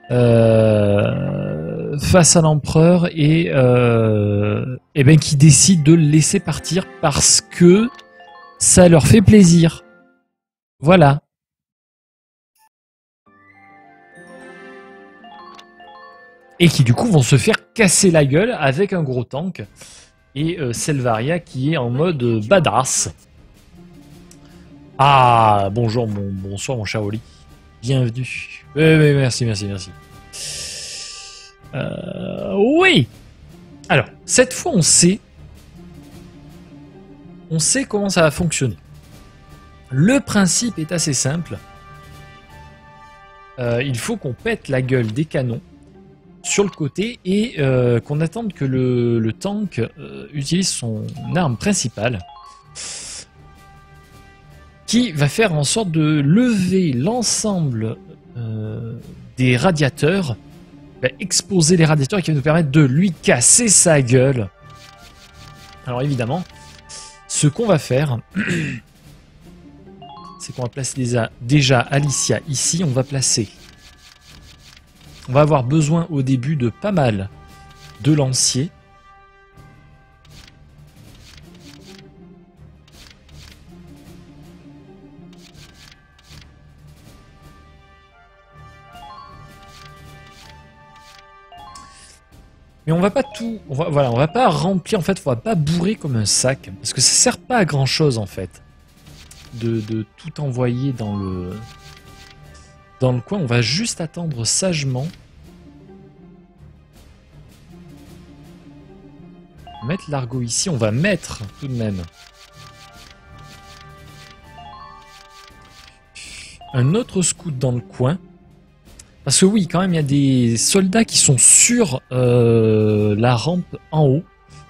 face à l'empereur et ben, qui décident de le laisser partir parce que ça leur fait plaisir. Voilà. Et qui du coup vont se faire casser la gueule avec un gros tank. Et Selvaria qui est en mode badass. Ah, bonjour, bonsoir mon Shaoli. Bienvenue. Oui, merci. Oui. Alors, cette fois on sait comment ça va fonctionner. Le principe est assez simple. Il faut qu'on pète la gueule des canons sur le côté et qu'on attende que le tank utilise son arme principale qui va faire en sorte de lever l'ensemble des radiateurs, va exposer les radiateurs et qui va nous permettre de lui casser sa gueule. Alors évidemment, ce qu'on va faire, c'est qu'on va placer déjà Alicia ici, on va avoir besoin au début de pas mal de lanciers. Mais on va pas tout, on va pas remplir, en fait, on va pas bourrer comme un sac, parce que ça sert pas à grand chose en fait, de tout envoyer dans le coin. On va juste attendre sagement. Mettre l'argot ici, on va mettre tout de même un autre scout dans le coin. Parce que oui, quand même, il y a des soldats qui sont sur la rampe en haut.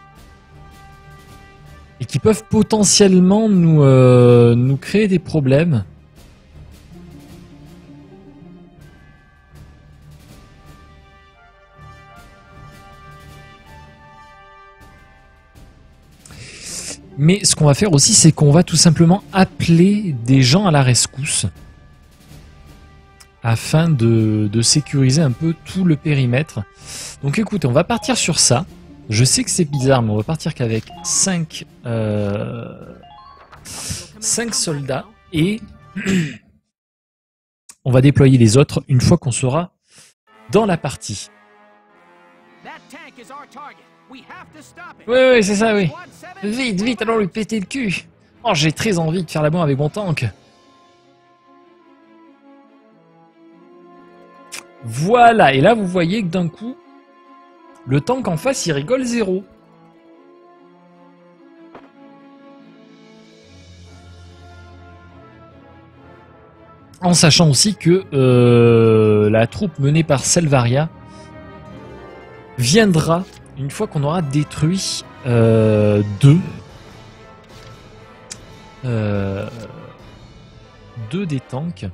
Et qui peuvent potentiellement nous créer des problèmes. Mais ce qu'on va faire aussi, c'est qu'on va tout simplement appeler des gens à la rescousse. Afin de sécuriser un peu tout le périmètre. Donc écoutez, on va partir sur ça. Je sais que c'est bizarre, mais on va partir qu'avec 5 soldats. Et on va déployer les autres une fois qu'on sera dans la partie. Oui, c'est ça, oui. Vite, allons lui péter le cul. Oh, j'ai très envie de faire la bombe avec mon tank. Voilà, et là vous voyez que d'un coup, le tank en face il rigole zéro. En sachant aussi que la troupe menée par Selvaria viendra une fois qu'on aura détruit deux des tanks.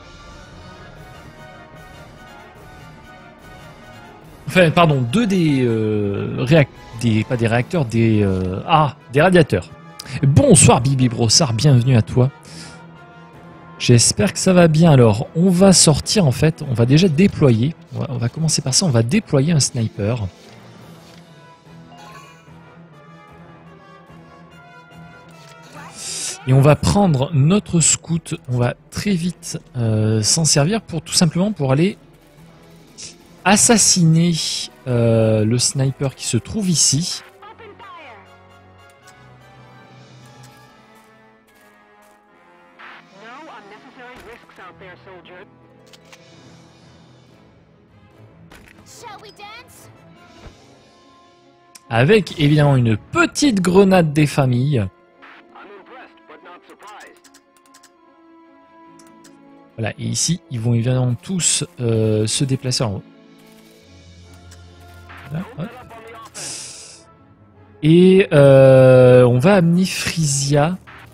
Enfin, pardon, deux des radiateurs. Bonsoir Bibi Brossard, bienvenue à toi. J'espère que ça va bien. Alors, on va sortir en fait, on va déjà déployer. On va commencer par ça, on va déployer un sniper. Et on va prendre notre scout, on va très vite s'en servir pour tout simplement pour aller assassiner le sniper qui se trouve ici. Avec évidemment une petite grenade des familles. Voilà, et ici, ils vont évidemment tous se déplacer en haut. Voilà, hop. Et on va amener Frisia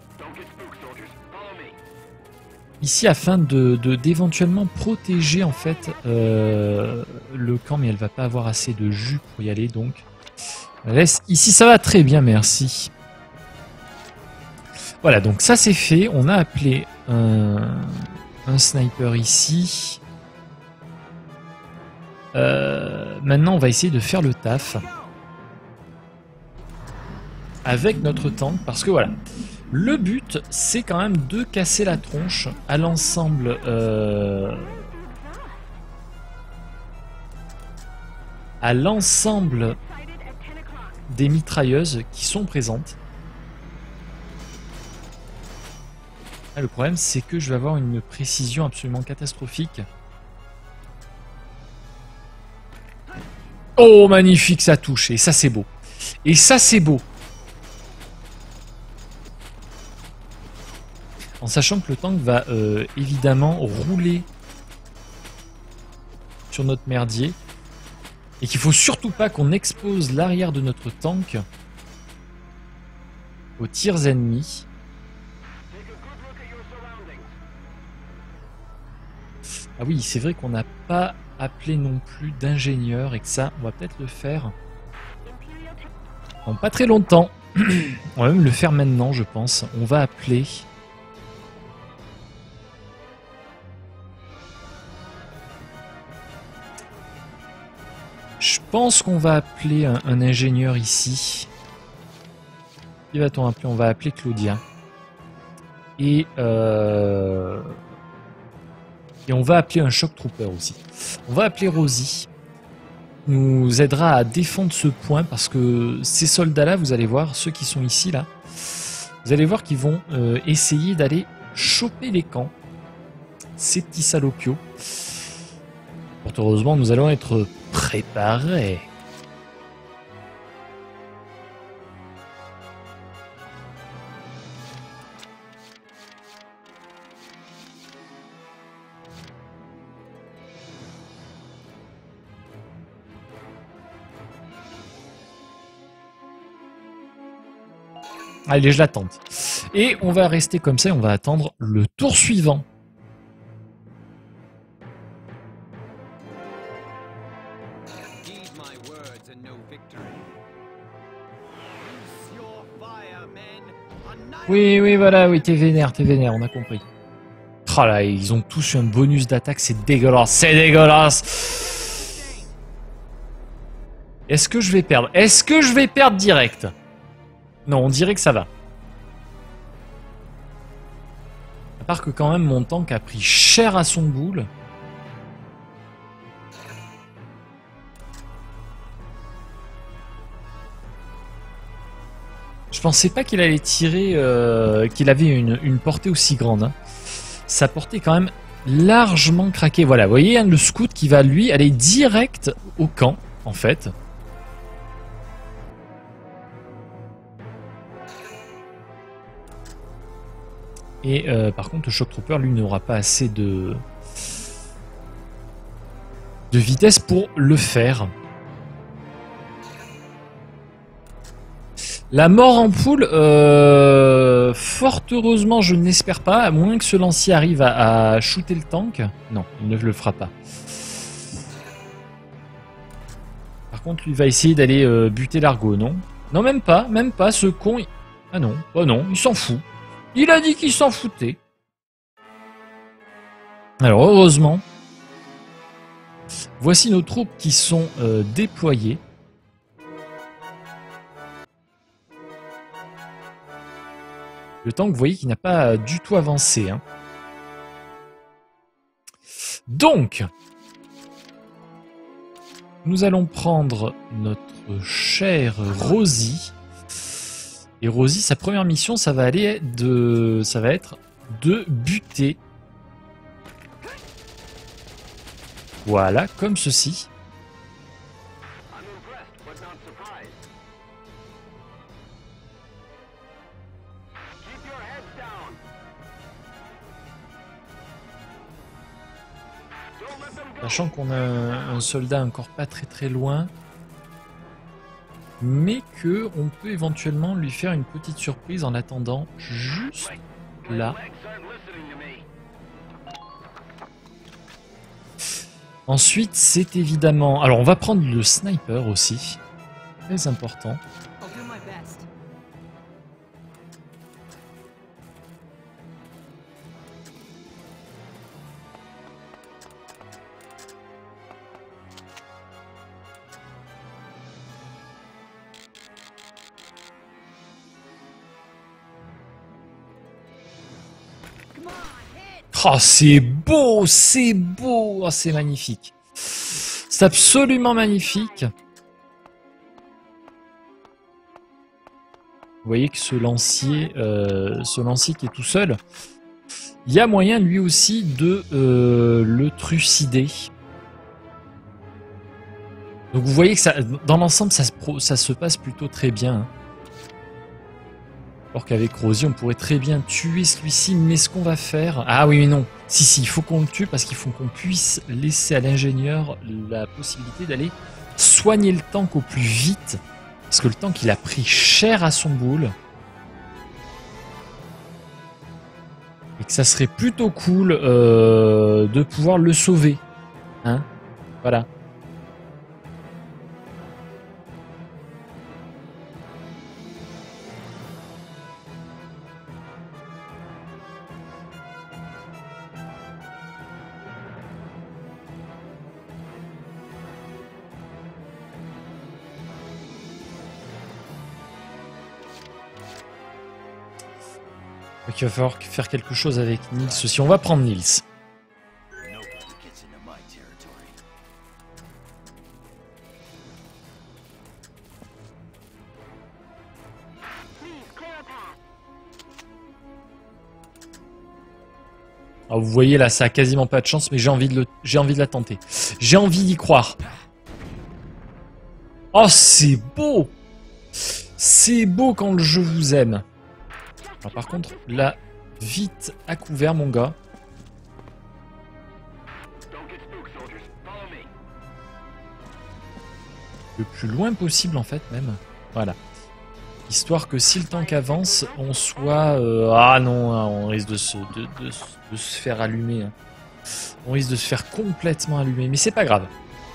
ici afin d'éventuellement protéger en fait le camp, mais elle va pas avoir assez de jus pour y aller, donc laisse. Ici ça va très bien, merci. Voilà, donc ça c'est fait. On a appelé un sniper ici. Maintenant, on va essayer de faire le taf avec notre tank, parce que voilà, le but, c'est quand même de casser la tronche à l'ensemble des mitrailleuses qui sont présentes. Ah, le problème, c'est que je vais avoir une précision absolument catastrophique. Oh, magnifique, ça touche. Et ça, c'est beau. Et ça, c'est beau. En sachant que le tank va évidemment rouler sur notre merdier. Et qu'il faut surtout pas qu'on expose l'arrière de notre tank aux tirs ennemis. Ah oui, c'est vrai qu'on n'a pas appelé non plus d'ingénieur et que ça, on va peut-être le faire en pas très longtemps. On va même le faire maintenant, je pense. On va appeler... Je pense qu'on va appeler un ingénieur ici. Qui va-t-on appeler? On va appeler Claudia. Et on va appeler un shock trooper aussi. On va appeler Rosie. Nous aidera à défendre ce point parce que ces soldats-là, vous allez voir, ceux qui sont ici, là, vous allez voir qu'ils vont essayer d'aller choper les camps. Ces petits salopios. Fort heureusement, nous allons être préparés. Allez, je l'attends. Et on va rester comme ça et on va attendre le tour suivant. Oui, oui, voilà, oui, t'es vénère, on a compris. Oh là, ils ont tous eu un bonus d'attaque, c'est dégueulasse, c'est dégueulasse. Est-ce que je vais perdre? Est-ce que je vais perdre direct? Non, on dirait que ça va. À part que quand même mon tank a pris cher à son boule. Je pensais pas qu'il allait tirer, qu'il avait une portée aussi grande. Hein. Sa portée est quand même largement craquée. Voilà, vous voyez, hein, le scout qui va lui aller direct au camp, en fait. Et par contre, le Shock Trooper, lui, n'aura pas assez de vitesse pour le faire. La mort en poule, fort heureusement, je n'espère pas, à moins que ce lancier arrive à shooter le tank. Non, il ne le fera pas. Par contre, lui va essayer d'aller buter l'argot, non? Non, même pas, ce con. Ah non, oh non, il s'en fout. Il a dit qu'il s'en foutait. Alors, heureusement, voici nos troupes qui sont déployées. Le tank, vous voyez qu'il n'a pas du tout avancé. Hein. Donc, nous allons prendre notre chère Rosie. Et Rosie, sa première mission, ça va être de buter. Voilà, comme ceci. Sachant qu'on a un soldat encore pas très loin. Mais que on peut éventuellement lui faire une petite surprise en attendant juste là. Ensuite, c'est évidemment... Alors, on va prendre le sniper aussi. Très important. Oh, c'est beau, c'est beau, oh, c'est magnifique. C'est absolument magnifique. Vous voyez que ce lancier qui est tout seul, il y a moyen lui aussi de le trucider. Donc vous voyez que ça, dans l'ensemble, ça se passe plutôt très bien. Hein. Alors qu'avec Rosie, on pourrait très bien tuer celui-ci, mais ce qu'on va faire... Ah oui, mais non. Si, il faut qu'on le tue parce qu'il faut qu'on puisse laisser à l'ingénieur la possibilité d'aller soigner le tank au plus vite. Parce que le tank, il a pris cher à son boule. Et que ça serait plutôt cool de pouvoir le sauver. Hein? Voilà. Donc il va falloir faire quelque chose avec Nils aussi. On va prendre Nils. Alors vous voyez là, ça a quasiment pas de chance, mais j'ai envie de la tenter. J'ai envie d'y croire. Oh, c'est beau! C'est beau quand le jeu vous aime. Alors, par contre, là, vite à couvert, mon gars. Le plus loin possible, en fait, même. Voilà. Histoire que si le tank avance, on soit... Ah non, on risque de se faire allumer. Hein. On risque de se faire complètement allumer, mais c'est pas grave.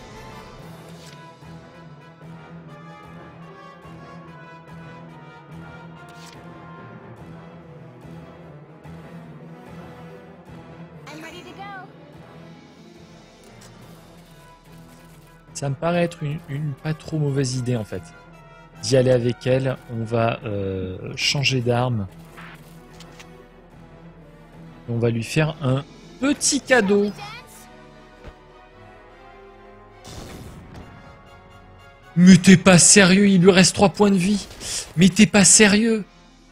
Ça me paraît être une pas trop mauvaise idée en fait. D'y aller avec elle, on va changer d'arme. On va lui faire un petit cadeau. Mais t'es pas sérieux, il lui reste 3 points de vie. Mais t'es pas sérieux.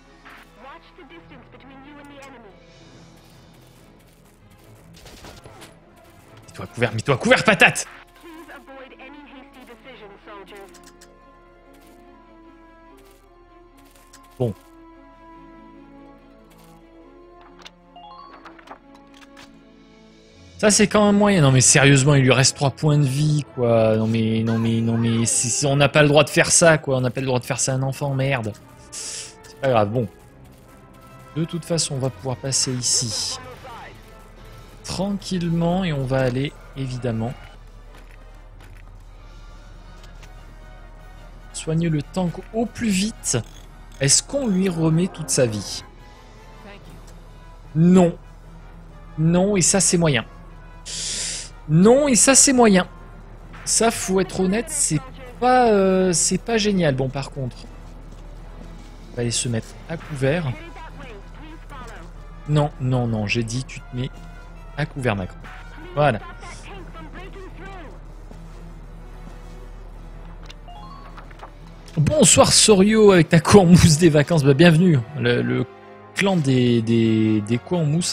Mets-toi à couvert, patate. Bon. Ça c'est quand même moyen. Non mais sérieusement, il lui reste 3 points de vie, quoi. Non mais on n'a pas le droit de faire ça, quoi. On n'a pas le droit de faire ça à un enfant, merde. C'est pas grave, bon. De toute façon, on va pouvoir passer ici. Tranquillement, et on va aller, évidemment, soigner le tank au plus vite. Est-ce qu'on lui remet toute sa vie? Non. Non, et ça c'est moyen. Non, et ça c'est moyen. Ça, faut être honnête, c'est pas génial. Bon, par contre, on va aller se mettre à couvert. Non, non, non, j'ai dit tu te mets à couvert, Macron. Voilà. Bonsoir Sorio avec ta quoi en mousse des vacances. Bah, bienvenue, le clan des quoi en mousse.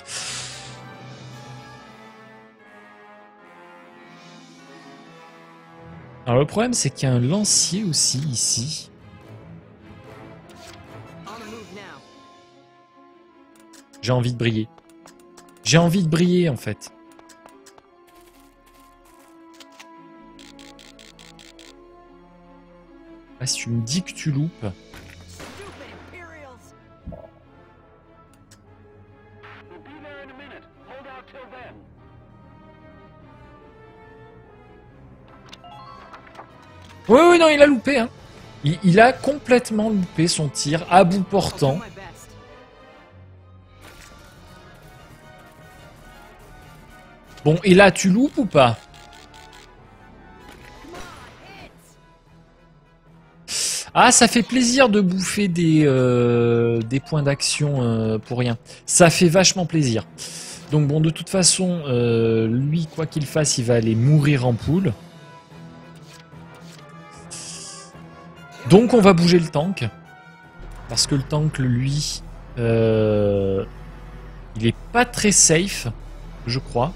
Alors le problème c'est qu'il y a un lancier aussi ici. J'ai envie de briller. J'ai envie de briller en fait. Ah, si tu me dis que tu loupes. Oui, oui, non, il a loupé. Hein. Il a complètement loupé son tir à bout portant. Bon, et là, tu loupes ou pas? Ah, ça fait plaisir de bouffer des points d'action pour rien. Ça fait vachement plaisir. Donc bon, de toute façon, lui, quoi qu'il fasse, il va aller mourir en poule. Donc on va bouger le tank. Parce que le tank, lui, il est pas très safe, je crois.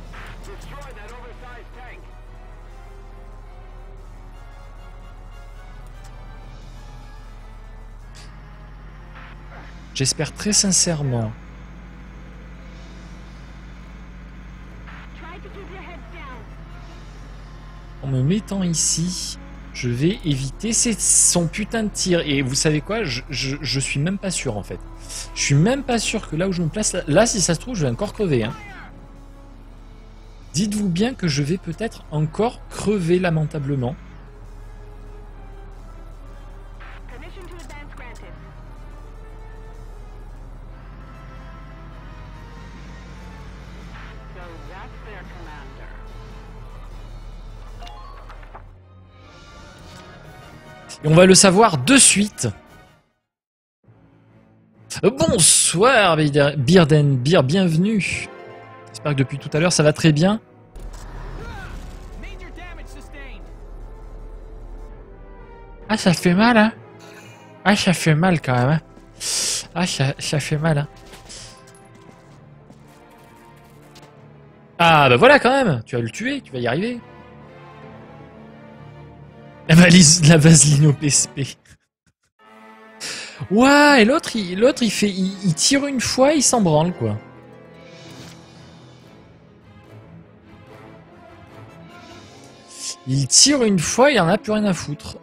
J'espère très sincèrement en me mettant ici, je vais éviter son putain de tir. Et vous savez quoi, je suis même pas sûr en fait. Je suis même pas sûr que là où je me place, là si ça se trouve je vais encore crever. Hein. Dites-vous bien que je vais peut-être encore crever lamentablement. Et on va le savoir de suite. Bonsoir Bearden Beer, bienvenue. J'espère que depuis tout à l'heure ça va très bien. Ah ça fait mal hein. Ah ça fait mal quand même hein. Ah ça fait mal hein. Ah bah voilà quand même. Tu vas le tuer, tu vas y arriver. La vaseline au PSP. Ouais, et l'autre il tire une fois, il s'en branle quoi. Il tire une fois, il en a plus rien à foutre.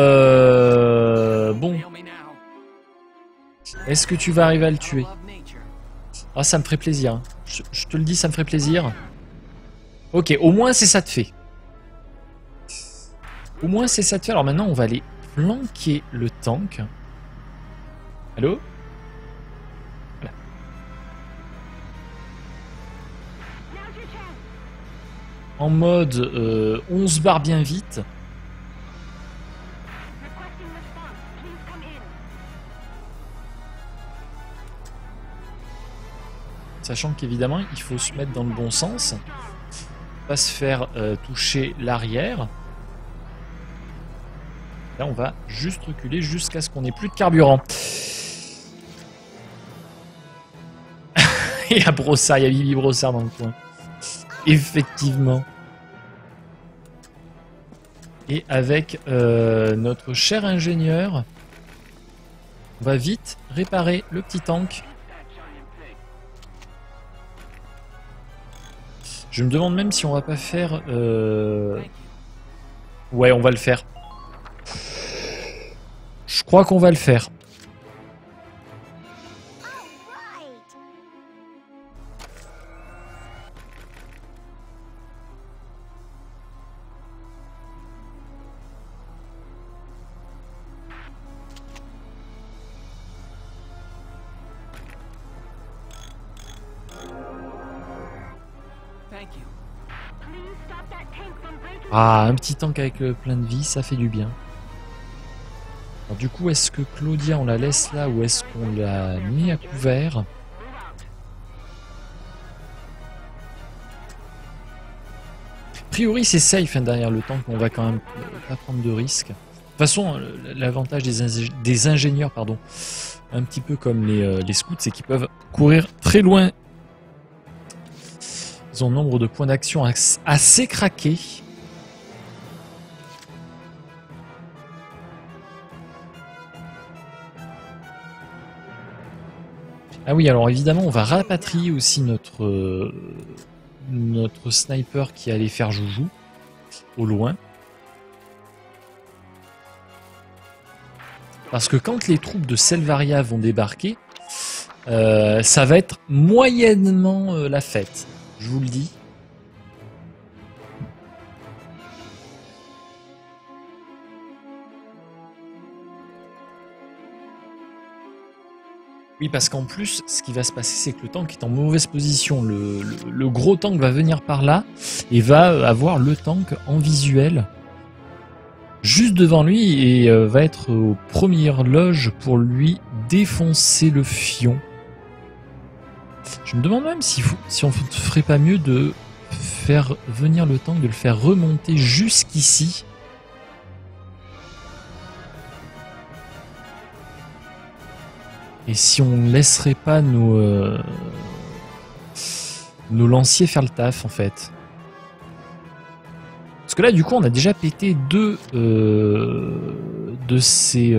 Bon. Est-ce que tu vas arriver à le tuer? Ah, ça me ferait plaisir. Je te le dis, ça me ferait plaisir. Ok, au moins c'est ça de fait. Au moins c'est ça de fait. Alors maintenant, on va aller flanquer le tank. Allô? Voilà. En mode on se barre bien vite. Sachant qu'évidemment, il faut se mettre dans le bon sens. Pas se faire toucher l'arrière. Là, on va juste reculer jusqu'à ce qu'on ait plus de carburant. Il y a Brossard, il y a Bibi Brossard dans le coin. Effectivement. Et avec notre cher ingénieur, on va vite réparer le petit tank. Je me demande même si on va pas faire... Ouais, on va le faire. Je crois qu'on va le faire. Ah, un petit tank avec plein de vie, ça fait du bien. Alors, du coup, est-ce que Claudia, on la laisse là ou est-ce qu'on la met à couvert? A priori, c'est safe hein, derrière le tank, on va quand même pas prendre de risques. De toute façon, l'avantage des ingénieurs, pardon, un petit peu comme les scouts, c'est qu'ils peuvent courir très loin. Ils ont un nombre de points d'action assez craqués. Ah oui, alors évidemment, on va rapatrier aussi notre sniper qui allait faire joujou au loin. Parce que quand les troupes de Selvaria vont débarquer, ça va être moyennement la fête, je vous le dis. Oui, parce qu'en plus, ce qui va se passer, c'est que le tank est en mauvaise position. Le gros tank va venir par là et va avoir le tank en visuel juste devant lui et va être aux premières loges pour lui défoncer le fion. Je me demande même si on ne ferait pas mieux de faire venir le tank, de le faire remonter jusqu'ici. Et si on ne laisserait pas nos lanciers faire le taf en fait. Parce que là du coup on a déjà pété deux de ces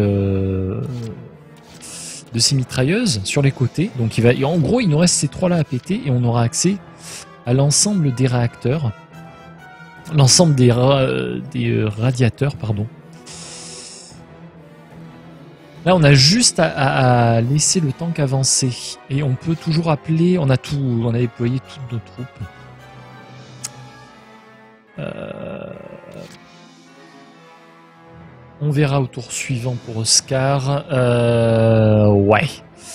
mitrailleuses sur les côtés. Donc en gros il nous reste ces trois là à péter et on aura accès à l'ensemble des réacteurs. L'ensemble des radiateurs, pardon. Là, on a juste à laisser le tank avancer. Et on peut toujours appeler... On a déployé toutes nos troupes. On verra au tour suivant pour Oscar. Ouais.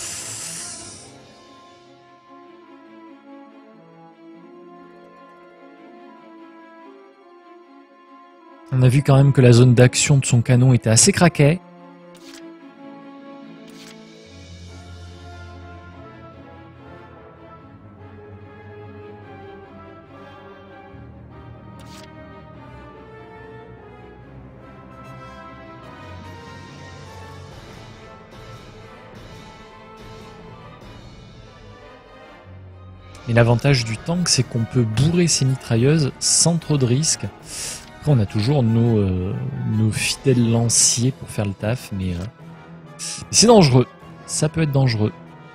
On a vu quand même que la zone d'action de son canon était assez craquée. Et l'avantage du tank, c'est qu'on peut bourrer ses mitrailleuses sans trop de risques. Après, on a toujours nos fidèles lanciers pour faire le taf, mais c'est dangereux. Ça peut être dangereux.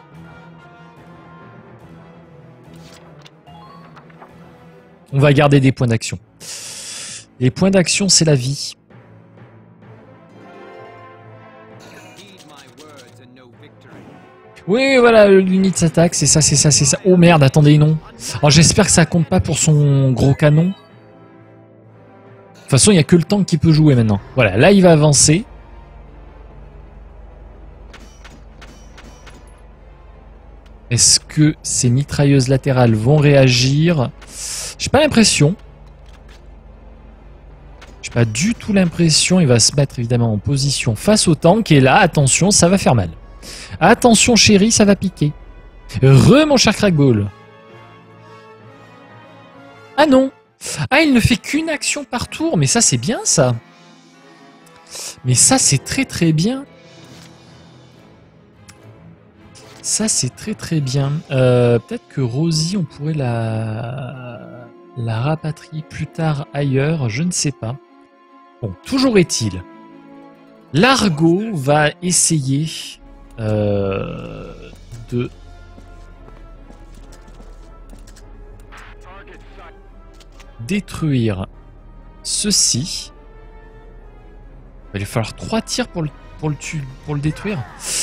On va garder des points d'action. Les points d'action, c'est la vie. Oui, voilà, l'unité s'attaque, c'est ça, c'est ça, c'est ça. Oh merde, attendez, non. Alors j'espère que ça compte pas pour son gros canon. De toute façon, il n'y a que le tank qui peut jouer maintenant. Voilà, là il va avancer. Est-ce que ces mitrailleuses latérales vont réagir? J'ai pas l'impression. J'ai pas du tout l'impression. Il va se mettre évidemment en position face au tank. Et là, attention, ça va faire mal. Attention chérie, ça va piquer. Mon cher Crackball. Ah non. Ah, il ne fait qu'une action par tour. Mais ça, c'est bien, ça. Mais ça, c'est très très bien. Ça, c'est très très bien. Peut-être que Rosie, on pourrait la rapatrier plus tard ailleurs. Je ne sais pas. Bon, toujours est-il. Largo va essayer de détruire ceci. Il va lui falloir 3 tirs pour le détruire.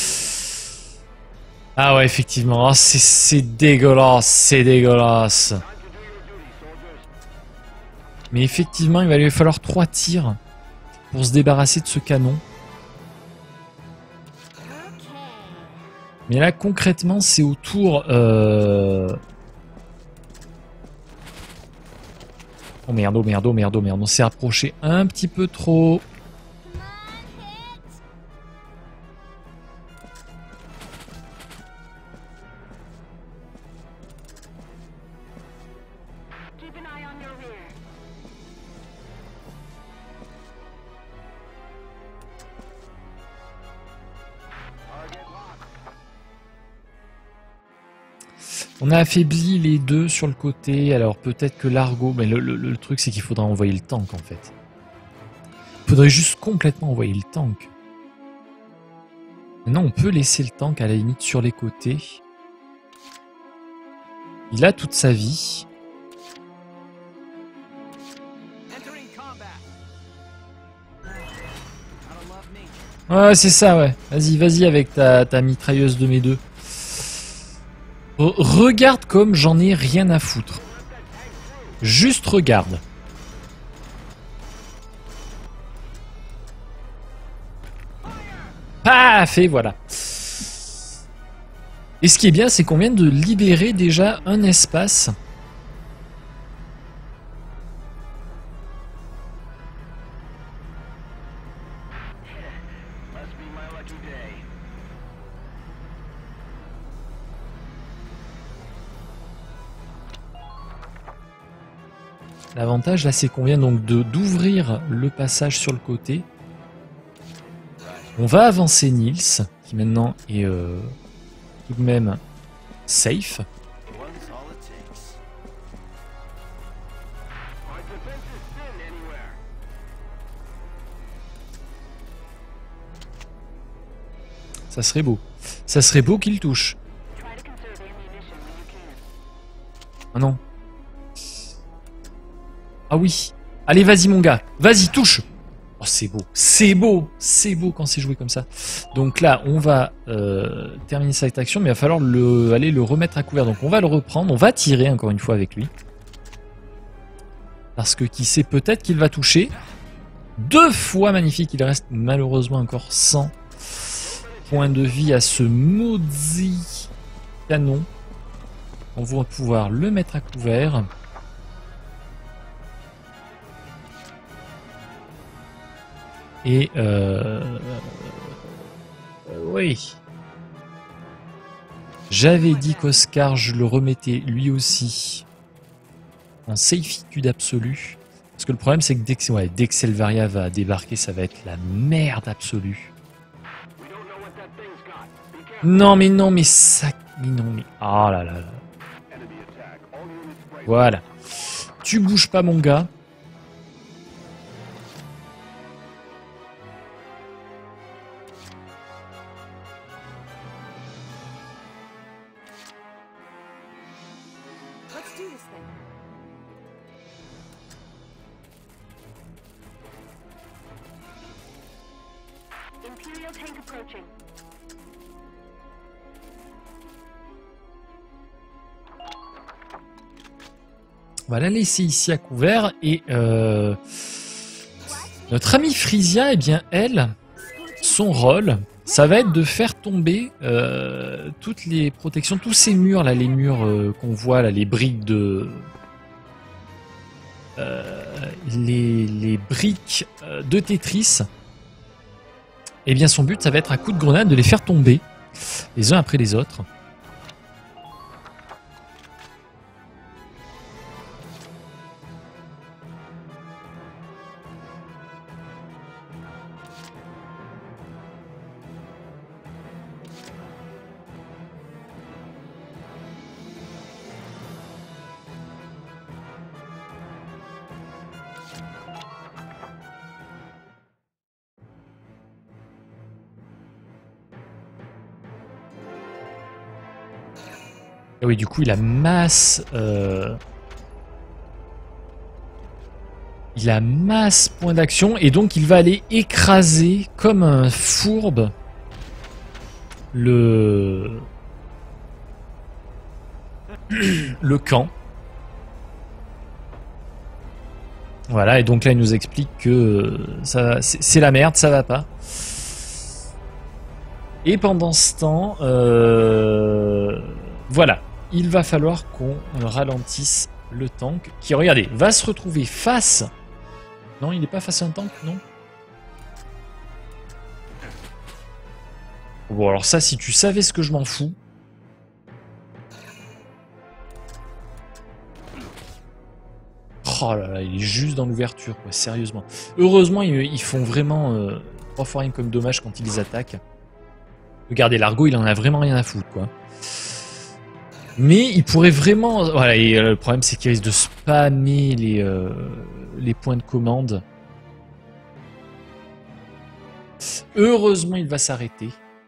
Ah ouais, effectivement. Oh, c'est dégueulasse, c'est dégueulasse. Mais effectivement, il va lui falloir 3 tirs pour se débarrasser de ce canon. Mais là, concrètement, c'est au tour... Oh merde, oh merde, oh merde, oh merde. On s'est approché un petit peu trop. On a affaibli les deux sur le côté, alors peut-être que Largo... Mais le truc, c'est qu'il faudra envoyer le tank, en fait. Il faudrait juste complètement envoyer le tank. Maintenant, on peut laisser le tank, à la limite, sur les côtés. Il a toute sa vie. Ouais, c'est ça, ouais. Vas-y, vas-y avec ta mitrailleuse de mes deux. Regarde comme j'en ai rien à foutre. Juste regarde. Paf, et voilà. Et ce qui est bien, c'est qu'on vient de libérer déjà un espace. L'avantage là, c'est qu'on vient donc d'ouvrir le passage sur le côté. On va avancer Nils, qui maintenant est tout de même safe. Ça serait beau. Ça serait beau qu'il touche. Ah non. Ah oui. Allez, vas-y mon gars. Vas-y, touche. Oh, c'est beau. C'est beau. C'est beau quand c'est joué comme ça. Donc là, on va terminer cette action, mais il va falloir aller le remettre à couvert. Donc on va le reprendre. On va tirer encore une fois avec lui. Parce que qui sait, peut-être qu'il va toucher. 2 fois magnifique. Il reste malheureusement encore 100 points de vie à ce maudit canon. On va pouvoir le mettre à couvert. Et oui. J'avais dit qu'Oscar, je le remettais lui aussi en safeitude absolue. Parce que le problème, c'est que dès que Selvaria va débarquer, ça va être la merde absolue. Non, mais ça... Mais non, mais... Ah là là. Voilà. Tu bouges pas, mon gars. On va la laisser ici à couvert et notre amie Frisia, eh bien elle, son rôle, ça va être de faire tomber toutes les protections, tous ces murs là, les murs qu'on voit là, les briques de les briques de Tetris. Eh bien son but, ça va être à coup de grenade de les faire tomber les uns après les autres. Et oui, du coup, il a masse points d'action et donc il va aller écraser comme un fourbe le camp. Voilà, et donc là il nous explique que c'est la merde, ça va pas. Et pendant ce temps, voilà, il va falloir qu'on ralentisse le tank qui, regardez, va se retrouver face... Non, il n'est pas face à un tank, non? Bon, alors ça, si tu savais ce que je m'en fous... Oh là là, il est juste dans l'ouverture, quoi, sérieusement. Heureusement, ils font vraiment 3 fois rien comme dommage quand ils les attaquent. Regardez, l'Argo, il en a vraiment rien à foutre, quoi. Mais il pourrait vraiment... Voilà, et le problème, c'est qu'il risque de spammer les points de commande. Heureusement, il va s'arrêter.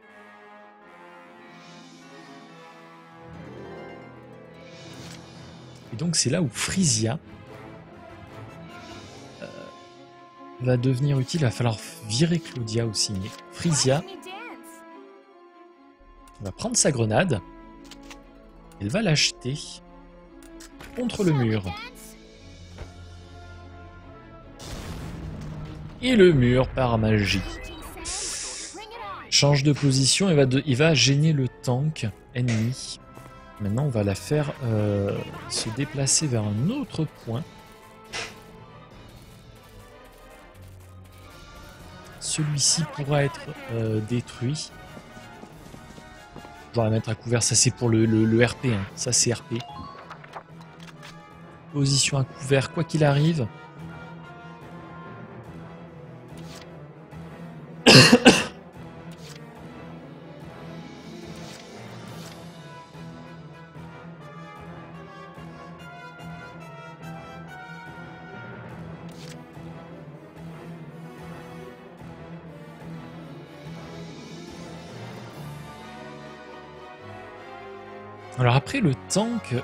Et donc, c'est là où Frisia va devenir utile. Il va falloir virer Claudia aussi. Mais Frisia va prendre sa grenade. Elle va l'acheter contre le mur. Et le mur, par magie, change de position et il va gêner le tank ennemi. Maintenant, on va la faire se déplacer vers un autre point. Celui-ci pourra être détruit. Je vais la mettre à couvert, ça c'est pour le RP, hein. Ça c'est RP. position à couvert, quoi qu'il arrive. Alors après le tank,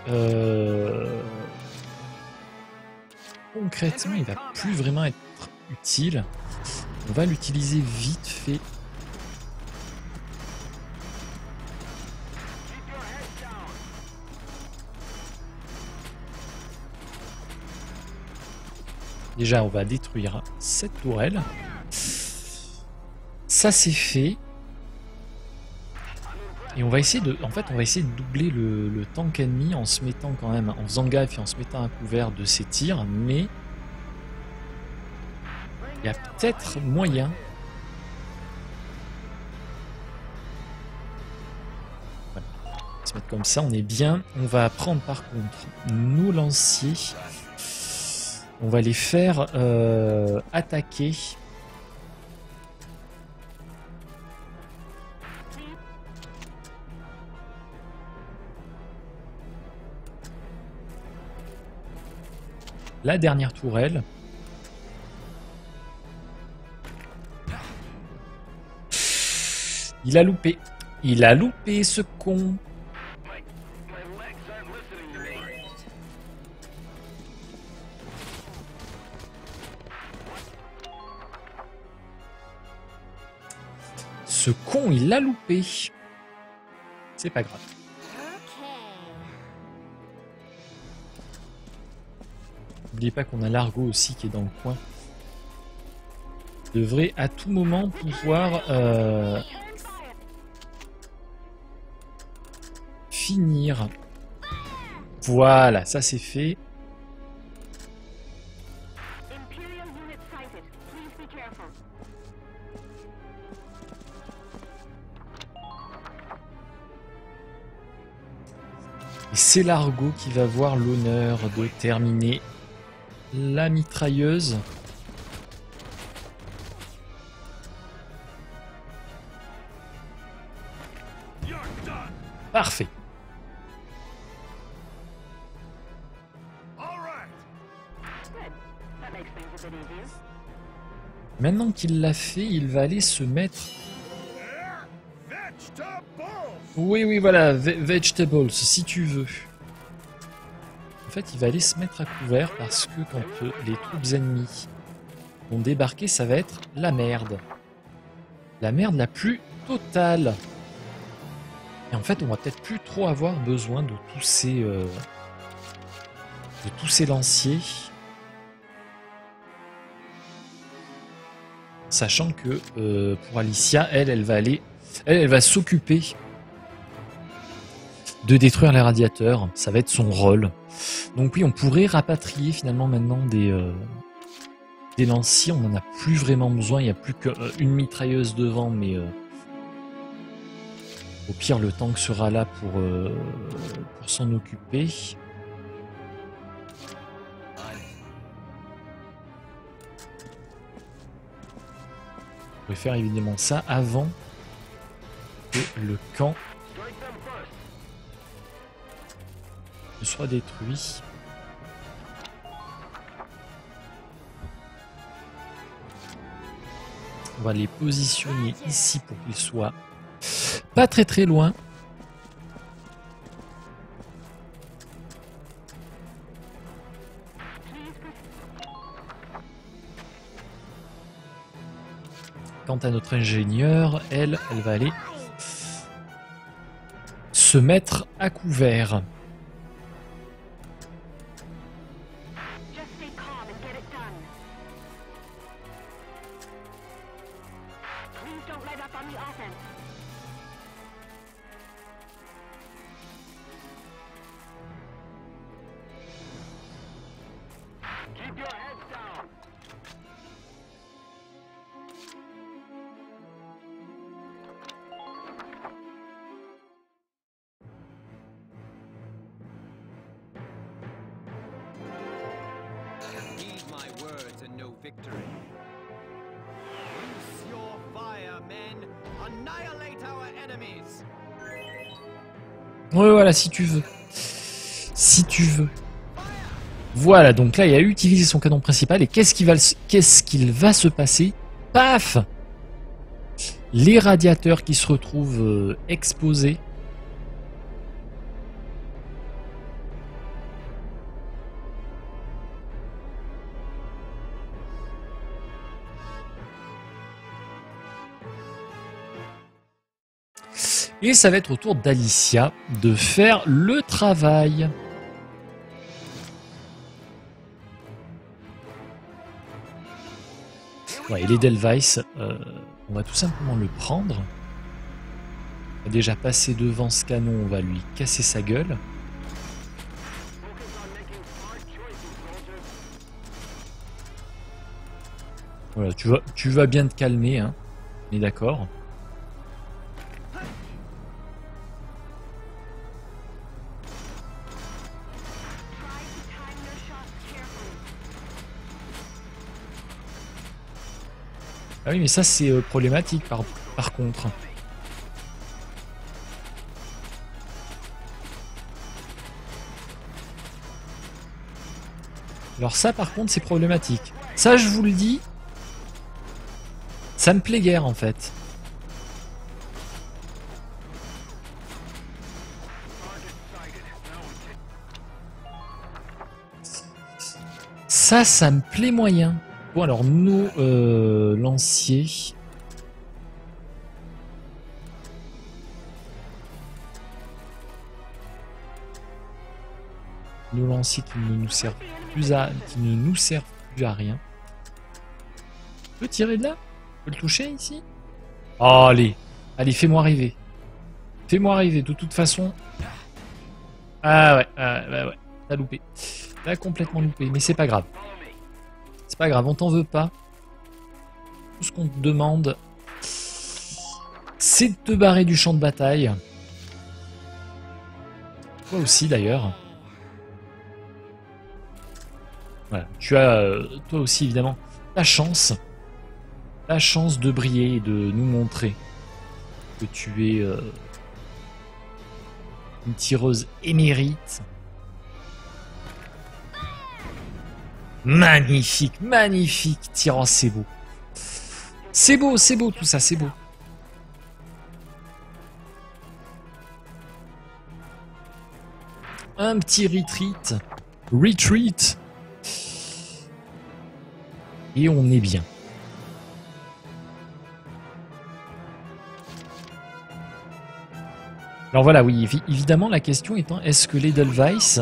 concrètement il va plus vraiment être utile. On va l'utiliser vite fait. Déjà on va détruire cette tourelle. Ça c'est fait. Et on va essayer de, en fait, on va essayer de doubler le tank ennemi en se mettant quand même, en faisant gaffe et en se mettant à couvert de ses tirs, mais il y a peut-être moyen. Voilà. On va se mettre comme ça, on est bien. On va prendre par contre nos lanciers. On va les faire attaquer. La dernière tourelle. Il a loupé. Il a loupé ce con. Ce con, il l'a loupé. C'est pas grave. N'oubliez pas qu'on a l'Argo aussi qui est dans le coin. Il devrait à tout moment pouvoir finir. Voilà, ça c'est fait. Et c'est l'Argo qui va avoir l'honneur de terminer la mitrailleuse. Parfait. Maintenant qu'il l'a fait, il va aller se mettre... Oui, oui, voilà, vegetables, si tu veux. En fait, il va aller se mettre à couvert parce que quand les troupes ennemies vont débarquer, ça va être la merde. La merde la plus totale. Et en fait, on va peut-être plus trop avoir besoin de tous ces lanciers. Sachant que pour Alicia, elle va aller... Elle va s'occuper de détruire les radiateurs. Ça va être son rôle. Donc oui, on pourrait rapatrier finalement maintenant des lanciers. On n'en a plus vraiment besoin. Il n'y a plus qu'une mitrailleuse devant, mais au pire, le tank sera là pour s'en occuper. On pourrait faire évidemment ça avant que le camp ne soit détruit. On va les positionner ici pour qu'ils soient pas très très loin. Quant à notre ingénieur, elle va aller se mettre à couvert. words and no victory. Use your fire, men. Annihilate our enemies. Ouais, voilà, si tu veux. Si tu veux. Voilà, donc là, il a utilisé son canon principal. Et qu'est-ce qu'il va se passer? Paf! Les radiateurs qui se retrouvent exposés. Et ça va être au tour d'Alicia de faire le travail. Ouais, et l'Edelweiss, on va tout simplement le prendre. On va déjà passer devant ce canon, on va lui casser sa gueule. Voilà, tu vas bien te calmer, hein. On est d'accord. Ah oui, mais ça c'est problématique par contre. Alors ça par contre c'est problématique. Ça je vous le dis, ça me plaît guère en fait. Ça me plaît moyen. Bon alors nos lanciers. Nos lanciers qui ne nous servent plus à rien. Je peux tirer de là? Je peux le toucher ici? Oh, allez, fais-moi rêver. Fais-moi rêver, de toute façon. Ah ouais, t'as loupé. T'as complètement loupé, mais c'est pas grave. C'est pas grave, on t'en veut pas. Tout ce qu'on te demande, c'est de te barrer du champ de bataille. Toi aussi d'ailleurs. Voilà, tu as toi aussi évidemment la chance de briller et de nous montrer que tu es une tireuse émérite. Magnifique, magnifique tirant, c'est beau. C'est beau tout ça, c'est beau. Un petit retreat. Et on est bien. Alors voilà, oui, évidemment, la question étant, est-ce que l'Edelweiss...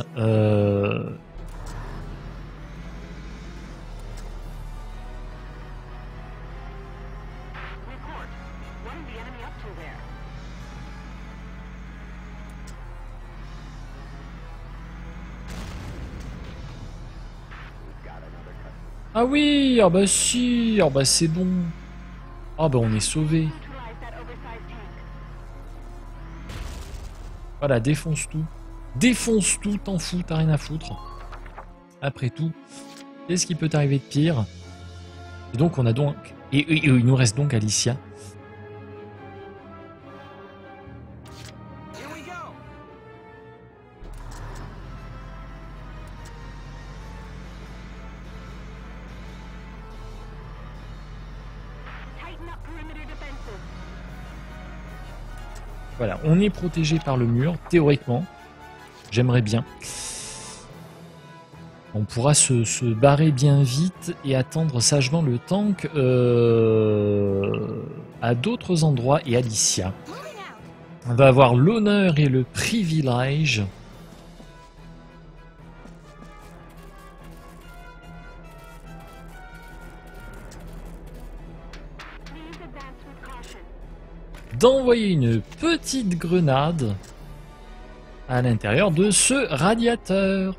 Ah oui, ah bah si, ah bah c'est bon. Ah bah on est sauvé. Voilà, défonce tout. Défonce tout, t'en fous, t'as rien à foutre. Après tout, qu'est-ce qui peut t'arriver de pire? Et donc on a donc... Et il nous reste donc Alicia. Voilà, on est protégé par le mur, théoriquement. J'aimerais bien. On pourra se barrer bien vite et attendre sagement le tank à d'autres endroits. Et Alicia, on va avoir l'honneur et le privilège d'envoyer une petite grenade à l'intérieur de ce radiateur.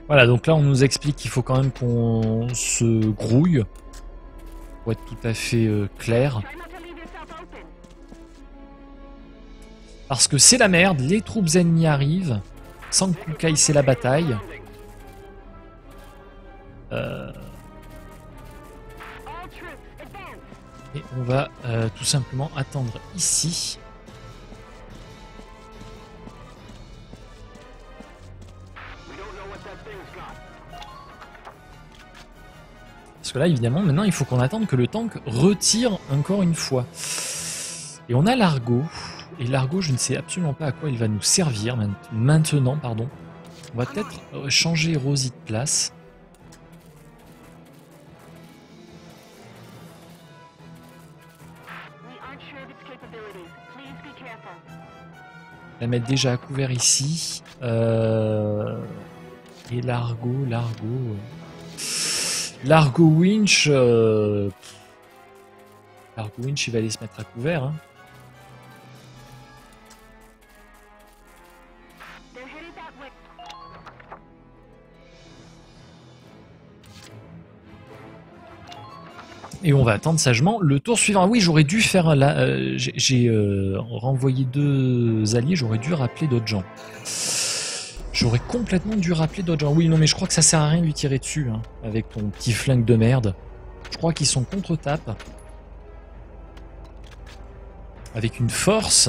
Voilà, donc là on nous explique qu'il faut quand même qu'on se grouille. Pour être tout à fait clair. Parce que c'est la merde, les troupes ennemies arrivent. Sankukai, c'est la bataille. Et on va tout simplement attendre ici. Parce que là, évidemment, maintenant, il faut qu'on attende que le tank retire encore une fois. Et on a l'Argo. Et l'Argo, je ne sais absolument pas à quoi il va nous servir maintenant. Pardon. On va peut-être changer Rosie de place. La mettre déjà à couvert ici. Et l'Argo. L'Argo Winch. L'Argo Winch, il va aller se mettre à couvert. Hein. Et on va attendre sagement le tour suivant. Ah oui, j'aurais dû faire là. J'ai renvoyé 2 alliés, j'aurais dû rappeler d'autres gens. J'aurais complètement dû rappeler d'autres gens. Oui, non, mais je crois que ça sert à rien de lui tirer dessus, hein, avec ton petit flingue de merde. Je crois qu'ils sont contre-tape. Avec une force.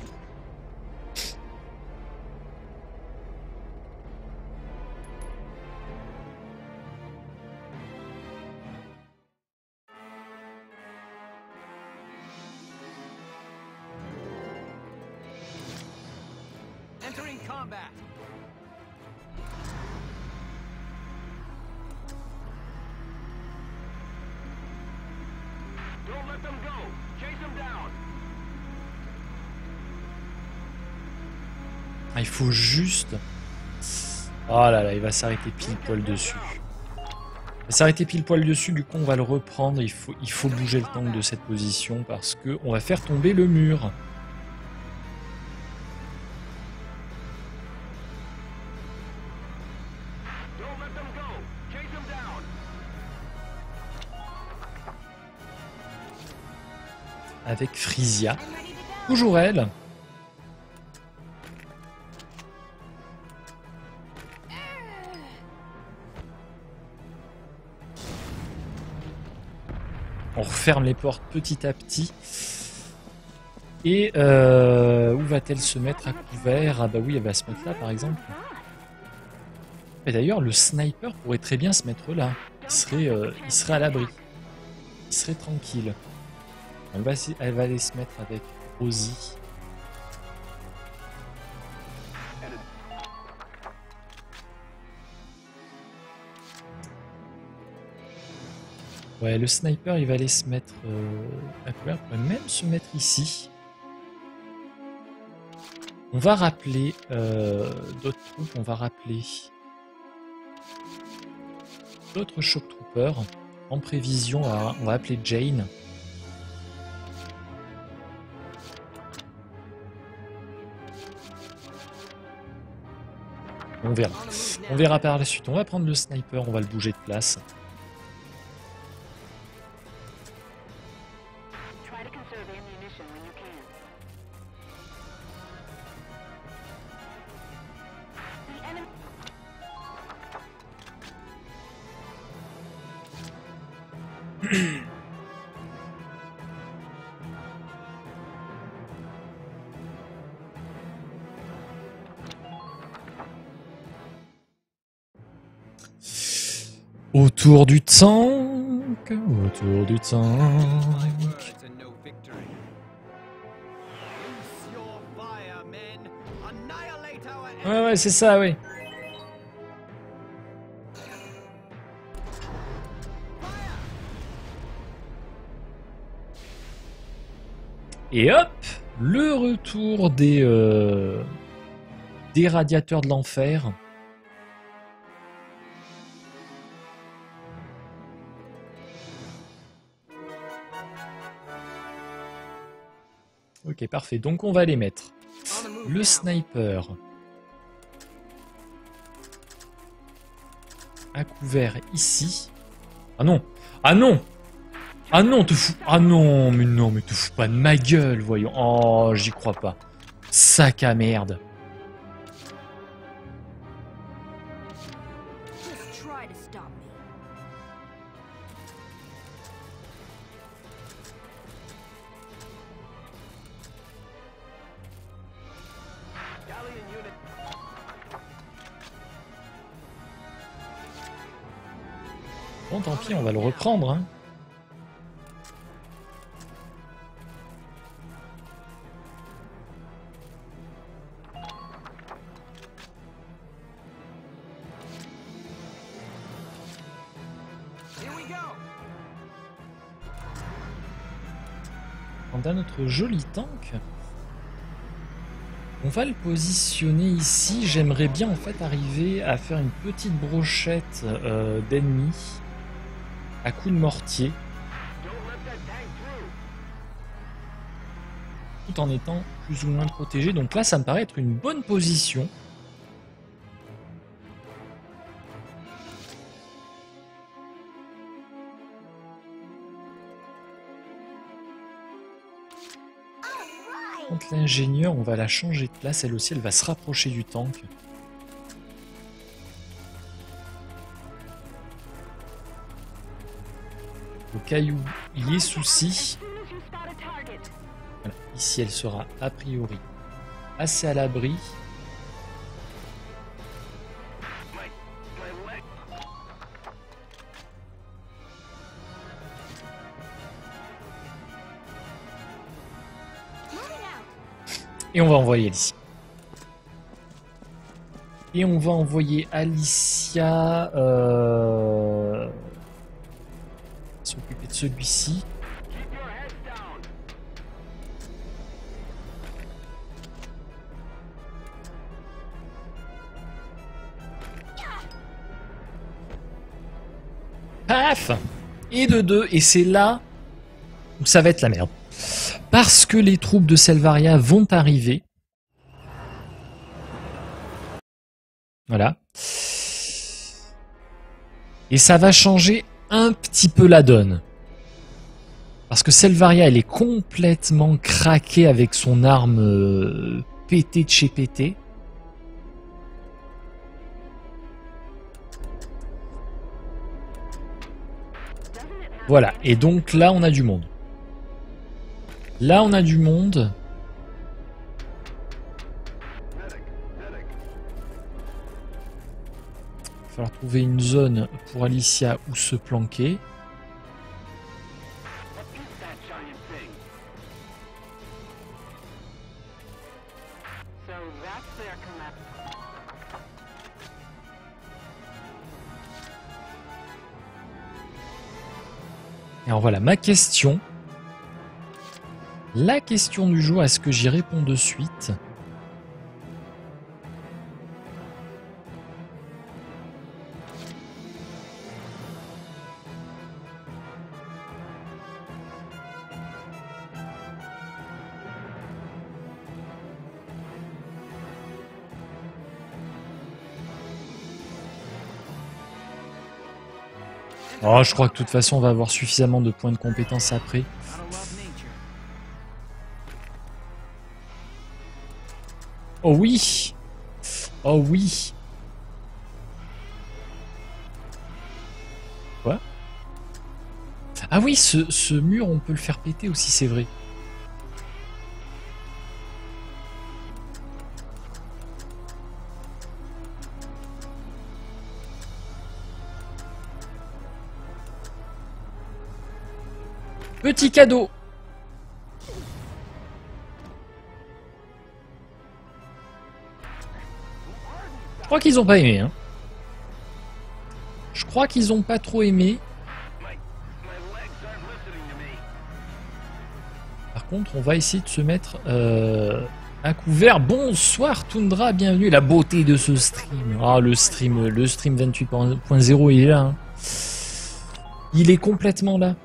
Entering combat. Don't let them go. Chase them down. Ah, il faut juste... Oh là là, il va s'arrêter pile poil dessus. Il va s'arrêter pile poil dessus, du coup on va le reprendre. Il faut bouger le tank de cette position parce que on va faire tomber le mur. Don't let them go. Chase them down. Avec Frisia. Toujours elle. On referme les portes petit à petit. Et où va-t-elle se mettre à couvert? Ah bah oui, elle va se mettre là par exemple. Et d'ailleurs, le sniper pourrait très bien se mettre là. Il serait à l'abri. Il serait tranquille. Elle va aller se mettre avec Rosie. Ouais, le sniper, il va aller se mettre à couvert. Il pourrait même se mettre ici. On va rappeler d'autres troupes. On va rappeler d'autres shock troopers. En prévision, on va appeler Jane. On verra. On verra par la suite. On va prendre le sniper, on va le bouger de place. Autour du tank, autour du tank. Words and no victory. Loose your fire, men. Annihilate our enemies. Ouais, c'est ça, oui. Et hop, le retour des radiateurs de l'enfer. Ok, parfait. Donc on va les mettre. On the move Le now. sniper. à couvert ici. Ah non! Ah non! Ah non, te fous... Ah non, mais te fous pas de ma gueule, voyons. Oh, j'y crois pas. Sac à merde. Just try to stop me. Galleon unit. Bon, tant pis, on va le reprendre, hein. Here we go. On a notre joli tank. On va le positionner ici. J'aimerais bien en fait arriver à faire une petite brochette d'ennemis à coup de mortier, Don't let that tank through. tout en étant plus ou moins protégé. Donc là, ça me paraît être une bonne position. Contre l'ingénieur, on va la changer de place. Elle aussi, elle va se rapprocher du tank. Au cas où il y ait souci. Voilà. Ici, elle sera a priori assez à l'abri. Et on va envoyer Alicia. Et on va envoyer Alicia s'occuper de celui-ci. Keep your heads down. Paf! Et de deux, et c'est là où ça va être la merde. Parce que les troupes de Selvaria vont arriver. Voilà. Et ça va changer un petit peu la donne. Parce que Selvaria, elle est complètement craquée avec son arme pétée de chez pété. Voilà, et donc là on a du monde. Là on a du monde. Il va falloir trouver une zone pour Alicia où se planquer. What is that giant thing? So that's their command. Et alors voilà, ma question. La question du jour, est-ce que j'y réponds de suite? Oh, je crois que de toute façon, on va avoir suffisamment de points de compétence après. Gotta love nature. Oh oui! Oh oui! Quoi? Ah oui, ce mur, on peut le faire péter aussi, c'est vrai. Petit cadeau! Je crois qu'ils ont pas aimé, hein. Je crois qu'ils ont pas trop aimé. My legs aren't listening to me. Par contre, on va essayer de se mettre à couvert. Bonsoir Tundra, bienvenue. La beauté de ce stream. Ah, le stream 28.0, il est là. Hein. Il est complètement là.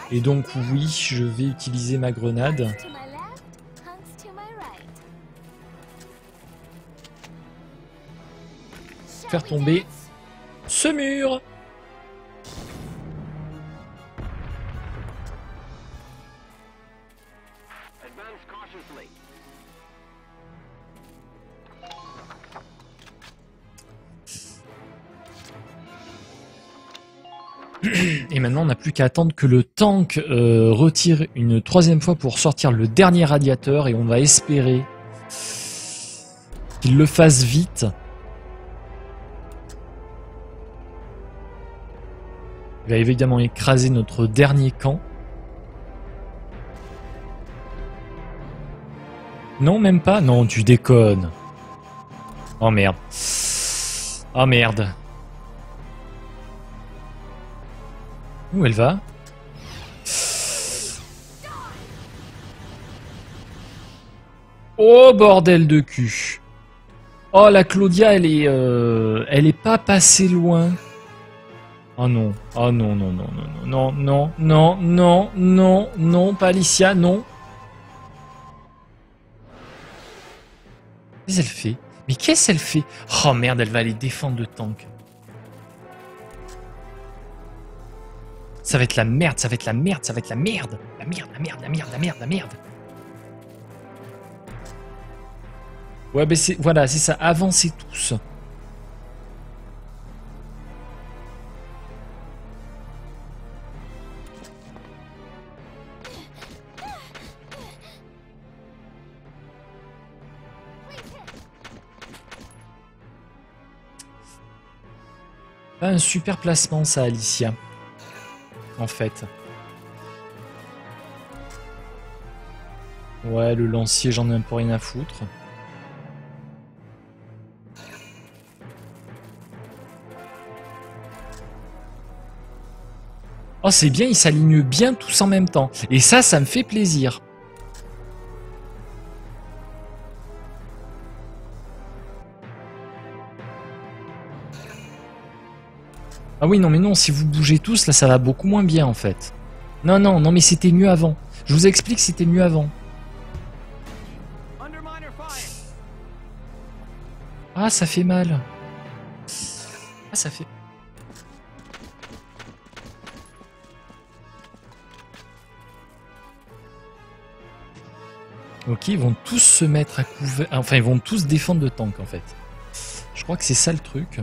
Et donc oui, je vais utiliser ma grenade. Hunks to my left, hunks to my right. Shall Faire we tomber dance? ce mur. Advance cautiously. Et maintenant, on n'a plus qu'à attendre que le tank retire une troisième fois pour sortir le dernier radiateur et on va espérer qu'il le fasse vite. Il va évidemment écraser notre dernier camp. Non, même pas. Non, tu déconnes. Oh merde. Oh merde. Où elle va? Oh bordel de cul. Oh la Claudia elle est pas passée loin. Oh non. Oh non non non non non non non non non non pas Alicia non. Qu'est-ce qu'elle fait? Mais qu'est-ce qu'elle fait? Oh merde elle va aller défendre le tank. Ça va être la merde, ça va être la merde, ça va être la merde. La merde, la merde, la merde, la merde, la merde. Ouais, mais c'est voilà, c'est ça. Avancez tous. Pas un super placement, ça, Alicia. En fait. Ouais, le lancier, j'en ai un peu rien à foutre. Oh, c'est bien, ils s'alignent bien tous en même temps. Et ça me fait plaisir. Ah oui, non, mais non, si vous bougez tous, là, ça va beaucoup moins bien, en fait. Non, non, non, mais c'était mieux avant. Je vous explique, c'était mieux avant. Underminer fire. Ah, ça fait mal. Ah, ça fait... Ok, ils vont tous se mettre à couvert... Enfin, ils vont tous défendre le tank, en fait. Je crois que c'est ça, le truc.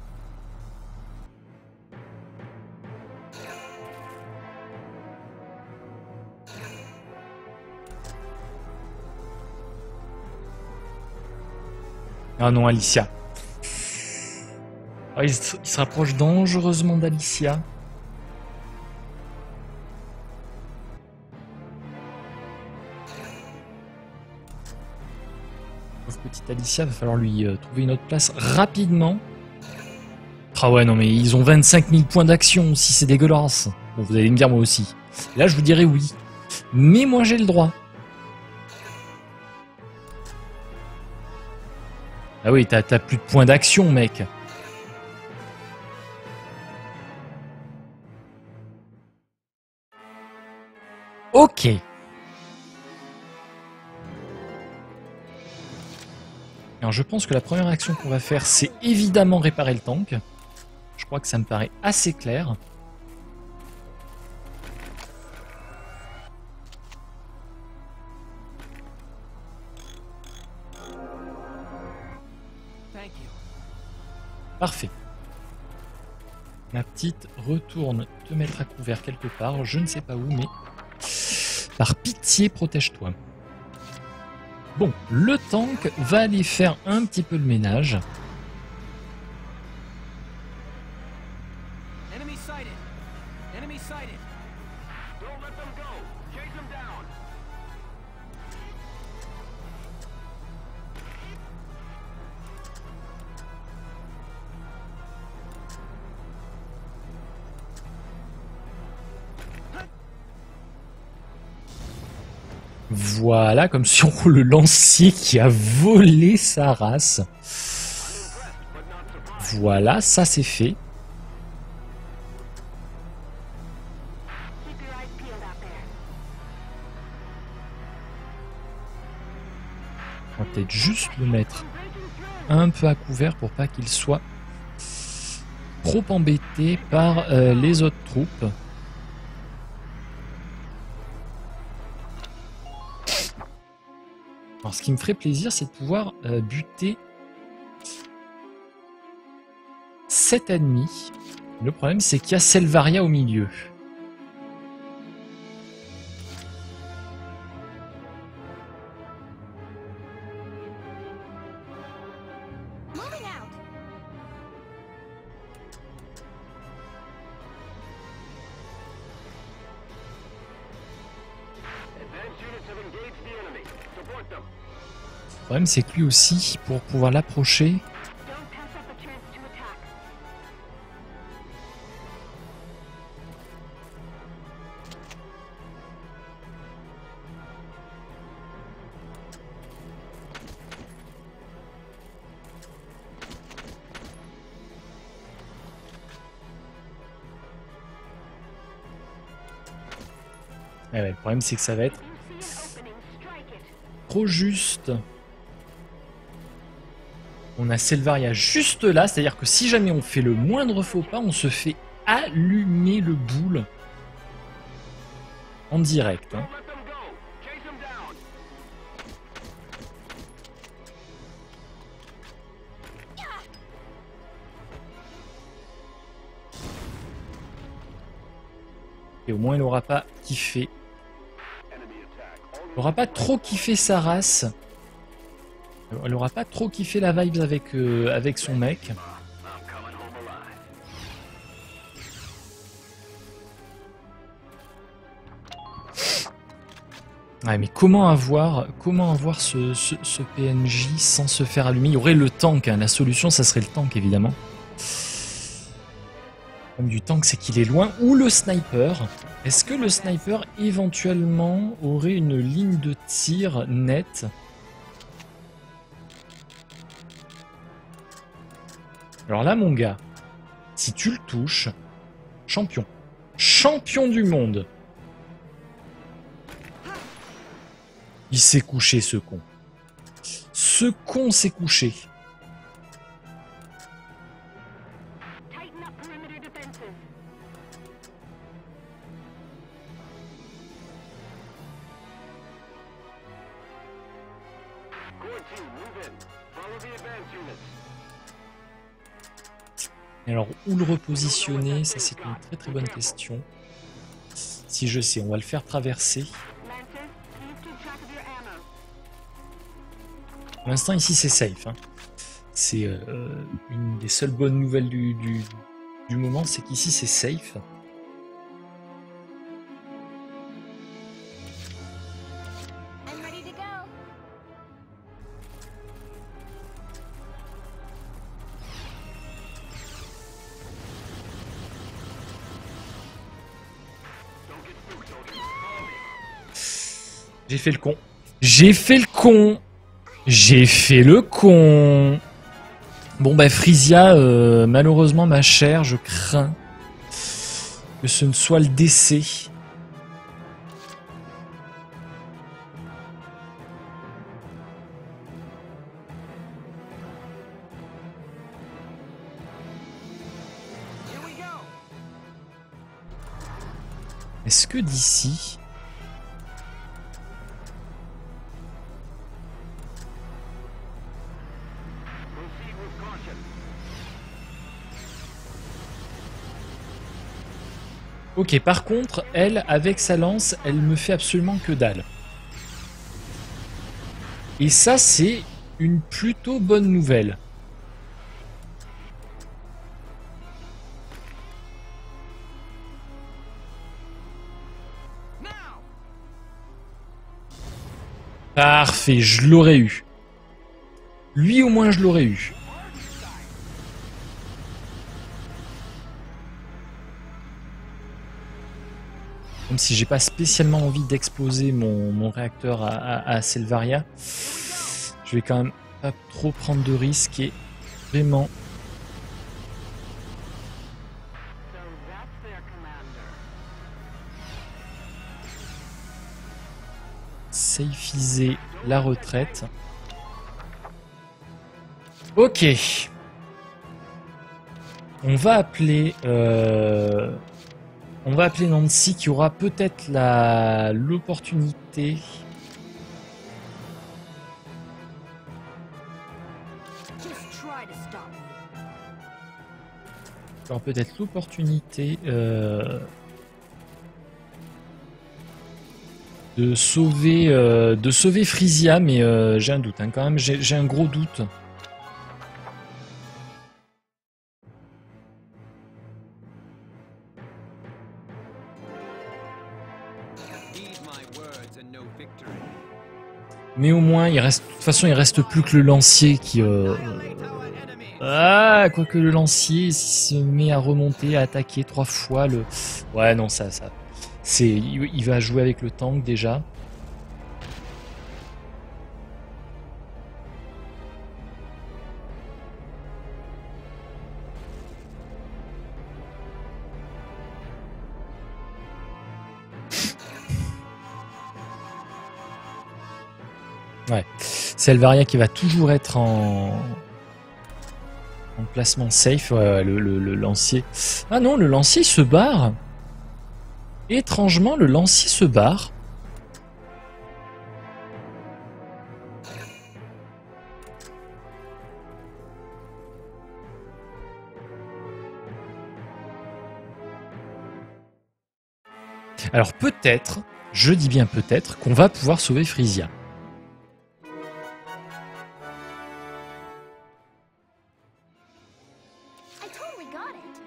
Ah non, Alicia. Ah, il se rapproche dangereusement d'Alicia. Pauvre petite Alicia, va falloir lui trouver une autre place rapidement. Ah ouais, non mais ils ont 25 000 points d'action aussi, c'est dégueulasse. Bon, vous allez me dire moi aussi. Et là, je vous dirais oui. Mais moi, j'ai le droit. Ah oui, t'as plus de points d'action, mec. Ok. Alors je pense que la première action qu'on va faire, c'est évidemment réparer le tank. Je crois que ça me paraît assez clair. Thank you. Parfait. Ma petite, retourne te mettre à couvert quelque part. Je ne sais pas où, mais par pitié, protège-toi. Bon, le tank va aller faire un petit peu le ménage. Enemy sighted. Enemy sighted. Don't let them go. Chase them down. Voilà, comme sur le lancier qui a volé sa race. Voilà, ça c'est fait. Keep your eyes peeled On va peut-être juste le mettre un peu à couvert pour pas qu'il soit trop embêté par les autres troupes. Alors ce qui me ferait plaisir, c'est de pouvoir buter 7 ennemis. Le problème, c'est qu'il y a Selvaria au milieu. Moving out. Advanced units have engaged the enemy. Support them. Le problème, c'est que lui aussi, pour pouvoir l'approcher, Don't pass up a chance to attack. le problème, c'est que ça va être You see an opening, strike it. trop juste. On a Selvaria juste là, c'est-à-dire que si jamais on fait le moindre faux pas, on se fait allumer le boule en direct. Hein. Don't let them go. Chase them down. Et au moins, il n'aura pas kiffé. Enemy attack. All Il n'aura pas trop kiffé sa race. Elle n'aura pas trop kiffé la vibe avec son mec. I'm coming home alive. Ouais, mais comment avoir ce PNJ sans se faire allumer? Il y aurait le tank, hein. La solution, ça serait le tank, évidemment. Le problème du tank, c'est qu'il est loin. Ou le sniper. Est-ce que le sniper, éventuellement, aurait une ligne de tir nette? Alors là, mon gars, si tu le touches, champion. Champion du monde. Il s'est couché, ce con. Ce con s'est couché. Tighten up perimeter defenses. Core team, move in. Follow the advanced units. Et alors, où le repositionner? Ça, c'est une très très bonne question. Si je sais, on va le faire traverser. Lancers, please keep track of your ammo. Pour l'instant, ici, c'est safe. Hein. C'est une des seules bonnes nouvelles du moment, c'est qu'ici, c'est safe. I'm ready to go. Don't get spooked, soldiers. Follow me. J'ai fait le con. J'ai fait le con. J'ai fait le con. Bon, bah, Frisia, malheureusement, ma chère, je crains que ce ne soit le décès. Here we go. Est-ce que d'ici... Proceed with caution. Ok, par contre, elle, avec sa lance, elle me fait absolument que dalle. Et ça, c'est une plutôt bonne nouvelle. Now. Parfait, je l'aurais eu. Lui, au moins, je l'aurais eu. Même si j'ai pas spécialement envie d'exploser mon réacteur à Selvaria, je vais quand même pas trop prendre de risques et vraiment So that's their commander. safeiser la retraite. Ok. On va appeler Nancy qui aura peut-être l'opportunité. Just try to stop me. Qui aura peut-être l'opportunité de sauver Frisia, mais j'ai un doute hein, quand même, j'ai un gros doute. Heed my words and no victory. Mais au moins, de toute façon, il reste plus que le lancier qui... Ah, quoique le lancier s'il se met à remonter, à attaquer 3 fois le... Ouais, non, il va jouer avec le tank déjà. Ouais, c'est Elvaria qui va toujours être en placement safe, ouais, le lancier. Ah non, le lancier se barre. Étrangement, le lancier se barre. Alors peut-être, je dis bien peut-être, qu'on va pouvoir sauver Frisia. I totally got it.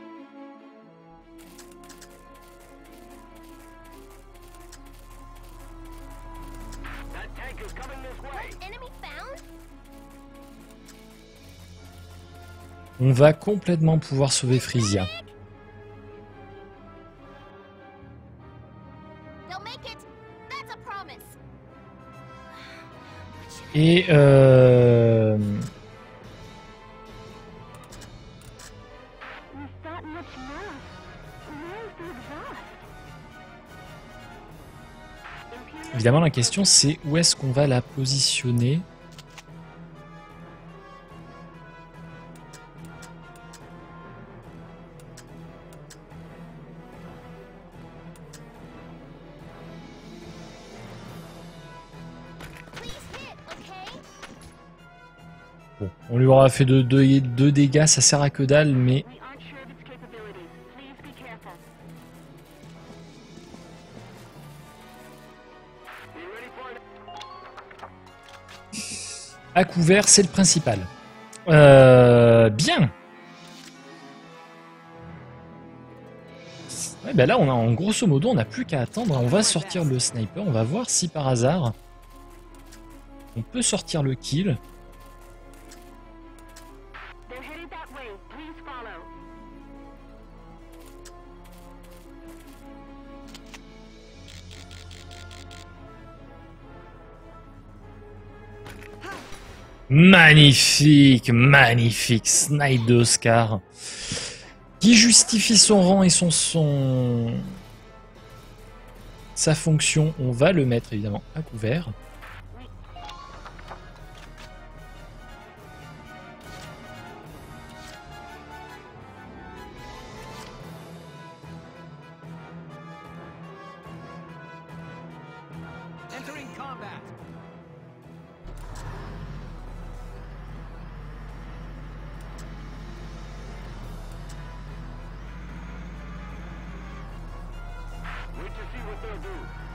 That tank is coming this way. Enemy found? On va complètement pouvoir sauver Frisia. They'll make it. That's a promise. Et There's that much left. Where's the exhaust? Imperial évidemment, la question c'est où est-ce qu'on va la positionner. Please hit, okay? Bon, on lui aura fait deux dégâts, ça sert à que dalle, mais We aren't sure of its capabilities. Please be careful. Be ready for it. à couvert, c'est le principal. Bien. Ouais, ben là, on a en grosso modo, on n'a plus qu'à attendre. On va sortir le sniper. On va voir si par hasard on peut sortir le kill. They're headed that way. Please follow. Magnifique, magnifique snipe de Oscar qui justifie son rang et sa fonction. On va le mettre évidemment à couvert. Entering combat. Wait to see what they'll do.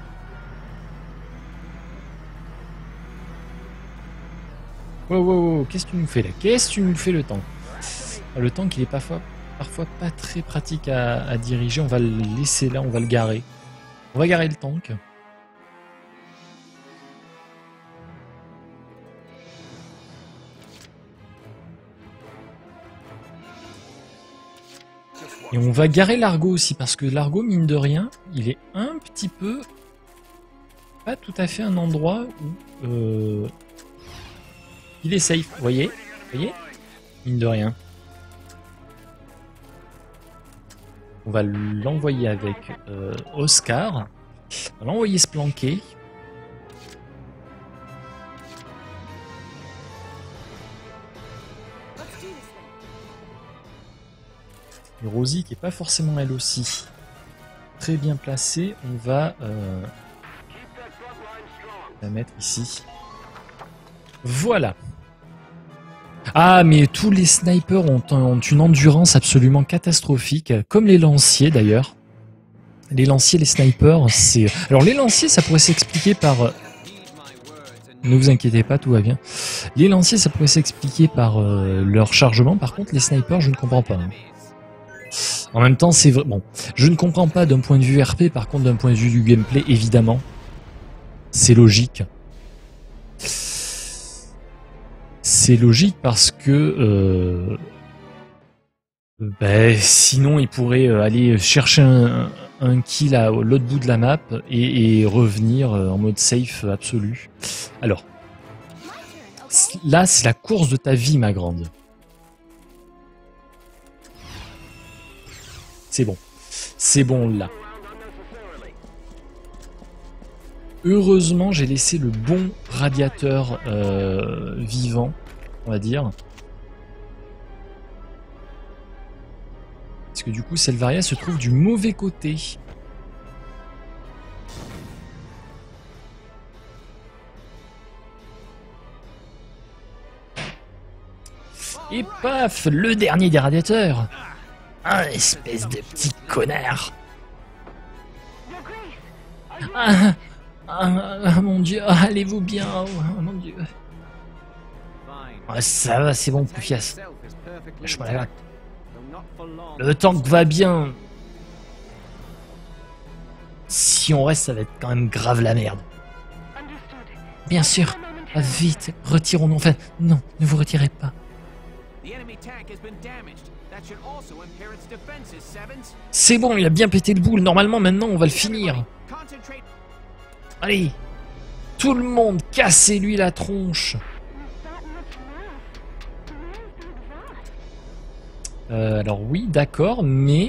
Wow, wow, wow, qu'est-ce que tu nous fais là? Qu'est-ce que tu nous fais le tank? Le tank, il est parfois pas très pratique à diriger. On va le laisser là, on va le garer. On va garer le tank. Et on va garer l'Argo aussi, parce que l'Argo, mine de rien, il est un petit peu... pas tout à fait un endroit où... il est safe, vous voyez? Mine de rien. On va l'envoyer avec Oscar. On va l'envoyer se planquer. Et Rosie qui est pas forcément elle aussi très bien placée, on va la mettre ici. Voilà. Ah, mais tous les snipers ont une endurance absolument catastrophique, comme les lanciers d'ailleurs. Les lanciers, les snipers, c'est... Alors les lanciers, ça pourrait s'expliquer par... Ne vous inquiétez pas, tout va bien. Les lanciers, ça pourrait s'expliquer par leur chargement. Par contre, les snipers, je ne comprends pas. En même temps, c'est vrai... Bon, je ne comprends pas d'un point de vue RP, par contre, d'un point de vue du gameplay, évidemment. C'est logique. C'est logique parce que... sinon, ils pourraient aller chercher un kill à l'autre bout de la map et revenir en mode safe absolu. Alors, là, c'est la course de ta vie, ma grande. C'est bon. C'est bon, là. Heureusement, j'ai laissé le bon radiateur vivant, on va dire. Parce que du coup, Selvaria se trouve du mauvais côté. Et paf, le dernier des radiateurs. Un espèce de petit connard. Mon Dieu, allez-vous bien, oh, mon Dieu. Ça va, c'est bon, Poufias. Lâche-moi la gratte. Le tank va bien. Si on reste, ça va être quand même grave la merde. Bien sûr. Vite, retirons-nous. Enfin, non, ne vous retirez pas. C'est bon, il a bien pété le boule. Normalement, maintenant, on va le finir. Allez. Tout le monde, cassez-lui la tronche. Alors oui, d'accord, mais...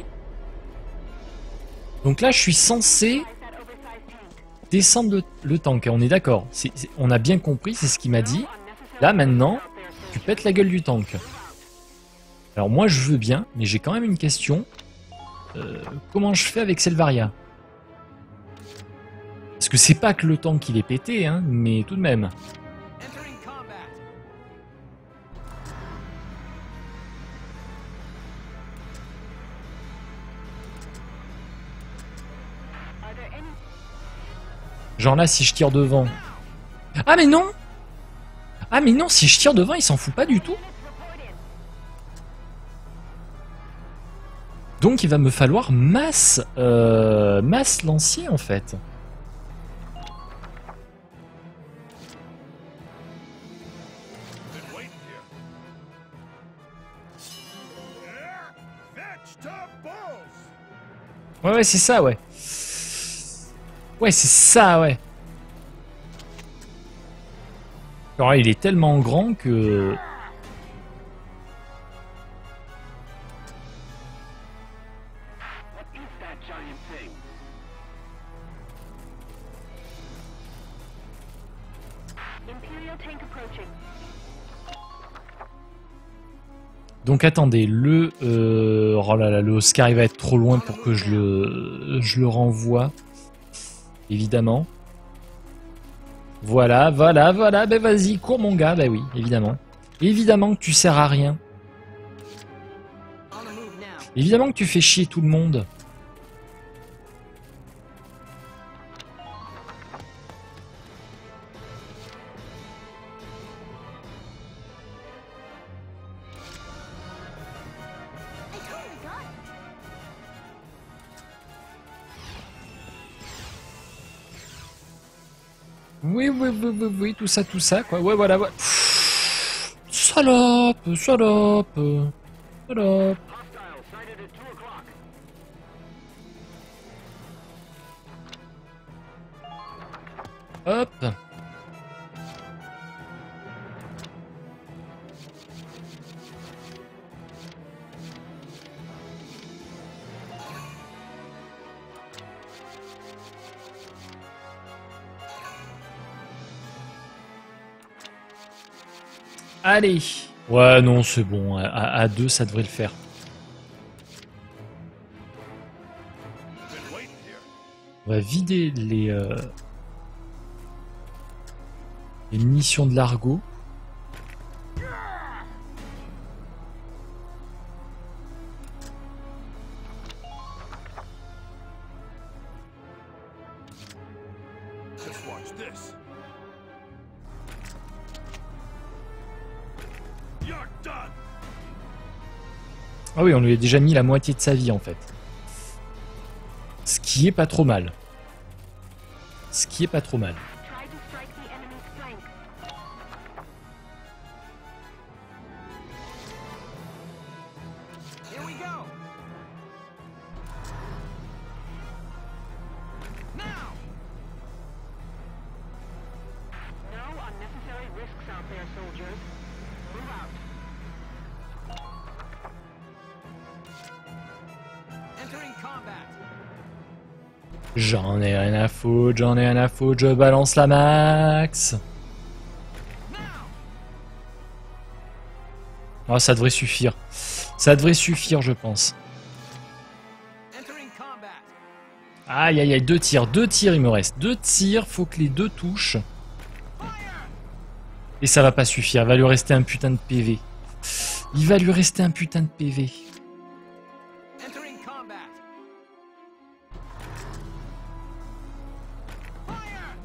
Donc là, je suis censé descendre le tank, on est d'accord. On a bien compris, c'est ce qu'il m'a dit. Là, maintenant, tu pètes la gueule du tank. Alors moi, je veux bien, mais j'ai quand même une question. Comment je fais avec Selvaria? Parce que c'est pas que le tank il est pété, hein, mais tout de même. Genre là, si je tire devant... Ah mais non! Ah mais non, si je tire devant, il s'en fout pas du tout. Donc il va me falloir masse lancier en fait. Ouais, c'est ça, ouais. Ouais, c'est ça, ouais. Alors, il est tellement grand que... Donc attendez, oh là là, le Oscar il va être trop loin pour que je le renvoie. Évidemment. Voilà, ben vas-y, cours mon gars, bah oui, évidemment. Évidemment que tu sers à rien. Évidemment que tu fais chier tout le monde. Oui, tout ça, quoi. Ouais, voilà, ouais. Pff, salope. Hop. Allez, Ouais, non, c'est bon. À 2, ça devrait le faire. On va vider les munitions de l'argot. Just watch this. You're done. Ah oui, on lui a déjà mis la moitié de sa vie en fait. Ce qui est pas trop mal. Ce qui est pas trop mal. Try to strike the enemy's flank. Here we go. Now. No unnecessary risks out there, soldiers. Move out. Entering combat. J'en ai rien à foutre, j'en ai rien à foutre, je balance la max. Now. Oh, ça devrait suffire. Ça devrait suffire, je pense. Entering combat. Aïe, aïe, aïe, 2 tirs, 2 tirs, il me reste. 2 tirs, faut que les 2 touchent. Fire. Et ça va pas suffire, il va lui rester un putain de PV. Il va lui rester un putain de PV. Entering combat. Fire.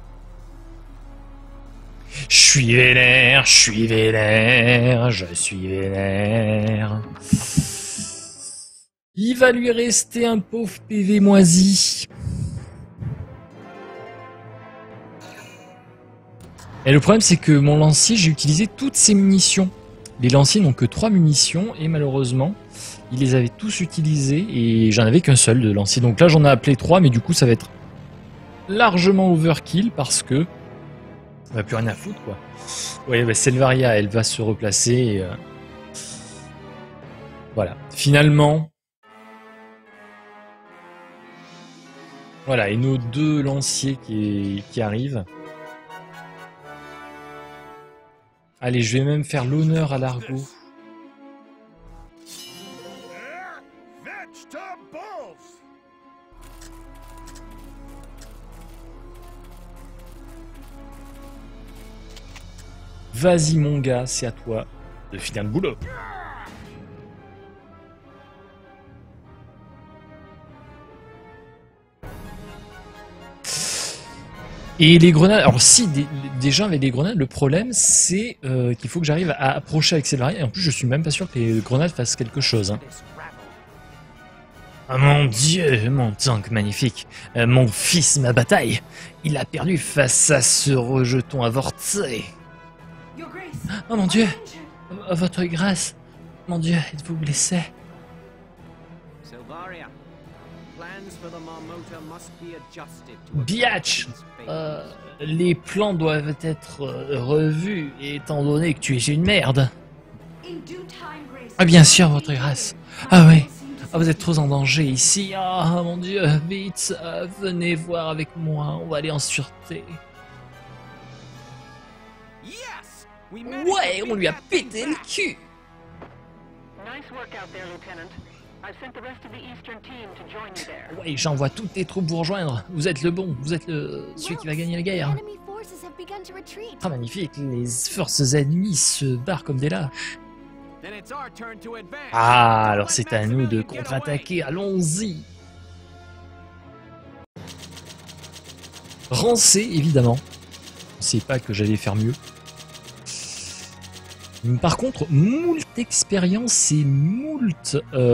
Je suis vénère, je suis vénère, je suis vénère. Il va lui rester un pauvre PV moisi. Et le problème, c'est que mon lancier, j'ai utilisé toutes ses munitions. Les lanciers n'ont que 3 munitions et malheureusement, il les avait tous utilisés et j'en avais qu'un seul de lancier. Donc là, j'en ai appelé 3, mais du coup, ça va être largement overkill parce que on n'a plus rien à foutre, quoi. Ouais, bah, Selvaria, elle va se replacer. Et, voilà. Finalement. Voilà, et nos 2 lanciers qui arrivent. Allez, je vais même faire l'honneur à l'argot. Vegetables. Vas-y, mon gars, c'est à toi de finir le boulot. Et les grenades, alors si déjà avec les grenades, le problème c'est qu'il faut que j'arrive à approcher avec Selvaria et en plus je suis même pas sûr que les grenades fassent quelque chose. Hein. This rabble. Oh mon dieu, mon tank magnifique, mon fils, ma bataille, il a perdu face à ce rejeton avorté. Your Grace, Oh mon dieu, attention. votre grâce, mon dieu, êtes-vous blessé? Selvaria. Plans for the Marmota must be adjusted to Biatch, accommodate this fate. les plans doivent être revus étant donné que tu es une merde. In due time, Grace. Ah bien sûr, votre grâce. Ah oui. Ah, vous êtes trop en danger ici. Ah mon dieu, vite, venez voir avec moi, on va aller en sûreté. Yes! We managed Ouais, to on beat lui a that thing pété le back. cul. Nice work out there, Lieutenant. I've sent the rest of the Eastern team to join you there. Ouais, j'envoie toutes tes troupes vous rejoindre. Vous êtes le bon, vous êtes celui qui va gagner la guerre. Enemy forces have begun to retreat. Ah magnifique, les forces ennemies se barrent comme des lâches. Then it's our turn to advance. Ah, Don't alors let c'est à nous de Maximilian get contre-attaquer, allons-y. Rancé, évidemment. Je sais pas que j'allais faire mieux. Par contre, moult expérience et moult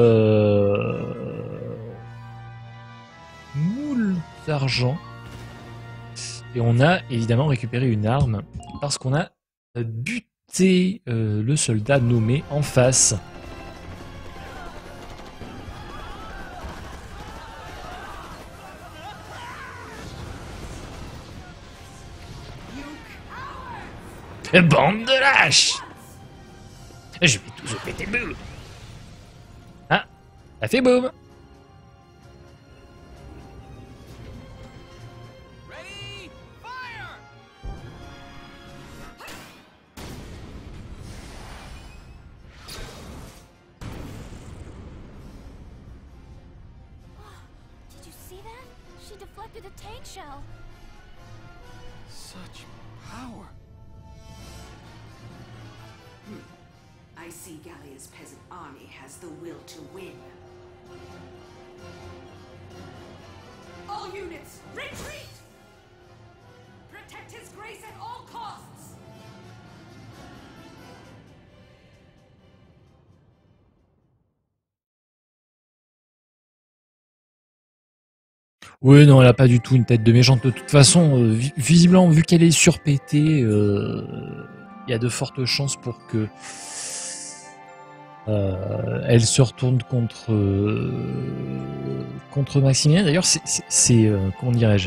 argent. Et on a évidemment récupéré une arme parce qu'on a buté le soldat nommé en face. Bande de lâches! Je vais tous vous péter le boule. Ah, ça fait boum. Ready? Fire! she deflected a tank shell. Such power. I see Gallia's peasant army has the will to win. All units, retreat! Protect His Grace at all costs! Oui, non, elle a pas du tout une tête de méchante. De toute façon, visiblement, vu qu'elle est surpétée, il y a de fortes chances pour que elle se retourne contre Maximilien. D'ailleurs, c'est comment dirais-je,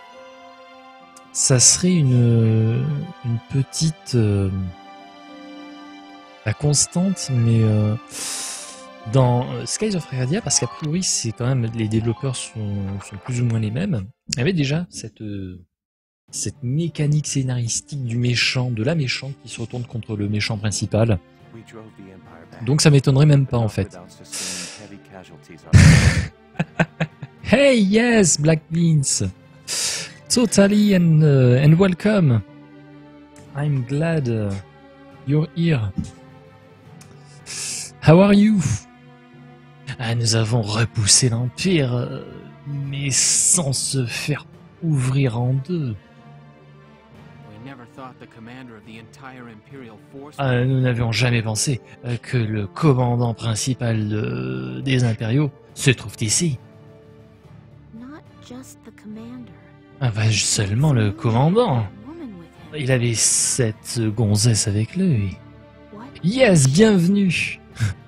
ça serait une petite pas constante, mais dans Skies of Arcadia, parce qu'a priori, c'est quand même les développeurs sont plus ou moins les mêmes. Il y avait déjà cette mécanique scénaristique du méchant, de la méchante qui se retourne contre le méchant principal. Donc ça m'étonnerait même pas en fait. Hey, yes, Black Beans. Totally and welcome. I'm glad you're here. How are you? Ah, nous avons repoussé l'Empire, mais sans se faire ouvrir en deux. Nous n'avions jamais pensé que le commandant principal des impériaux se trouve ici. Ah bah, seulement le commandant. Il avait cette gonzesse avec lui. Yes, bienvenue.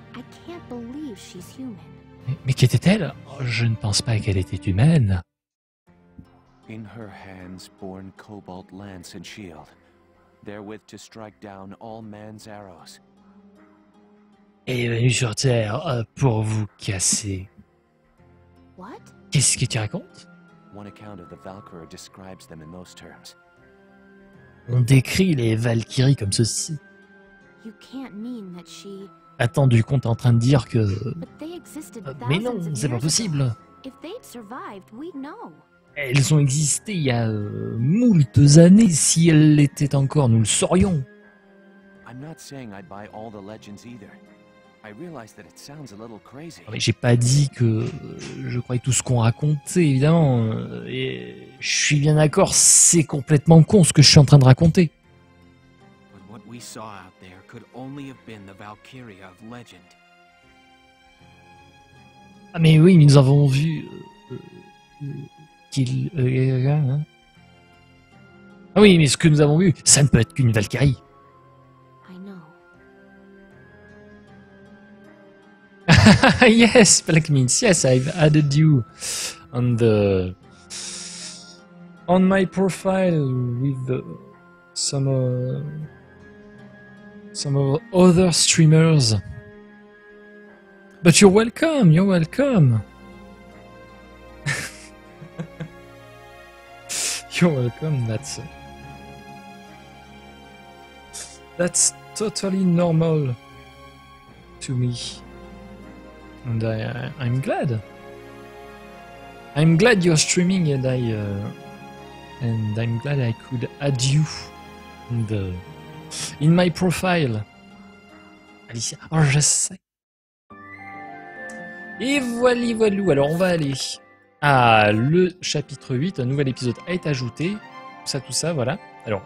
Mais qu'était-elle? Je ne pense pas qu'elle était humaine. In her hands borne cobalt lance and shield, therewith to strike down all man's arrows. Elle est venue sur Terre pour vous casser. Qu'est-ce que tu racontes? One account of the Valkyrie describes them in those terms. On décrit les Valkyries comme ceci. Attends, du coup, t'es en train de dire que... mais non, c'est pas possible. Elles ont existé il y a moultes années. Si elles l'étaient encore, nous le saurions. Mais j'ai pas dit que je croyais tout ce qu'on racontait, évidemment. Et je suis bien d'accord, c'est complètement con ce que je suis en train de raconter. Ah mais oui, mais nous avons vu qu'il... Ah oui, mais ce que nous avons vu, ça ne peut être qu'une Valkyrie. Yes, Black Means. Yes, I've added you on my profile with some other streamers. But you're welcome. You're welcome. You're welcome. That's totally normal to me. And I'm glad. I'm glad you're streaming, and I'm glad I could add you in my profile. Alicia, oh je sais. Et voilà. Alors on va aller à le chapitre 8. Un nouvel épisode a été ajouté. Tout ça, voilà. Alors.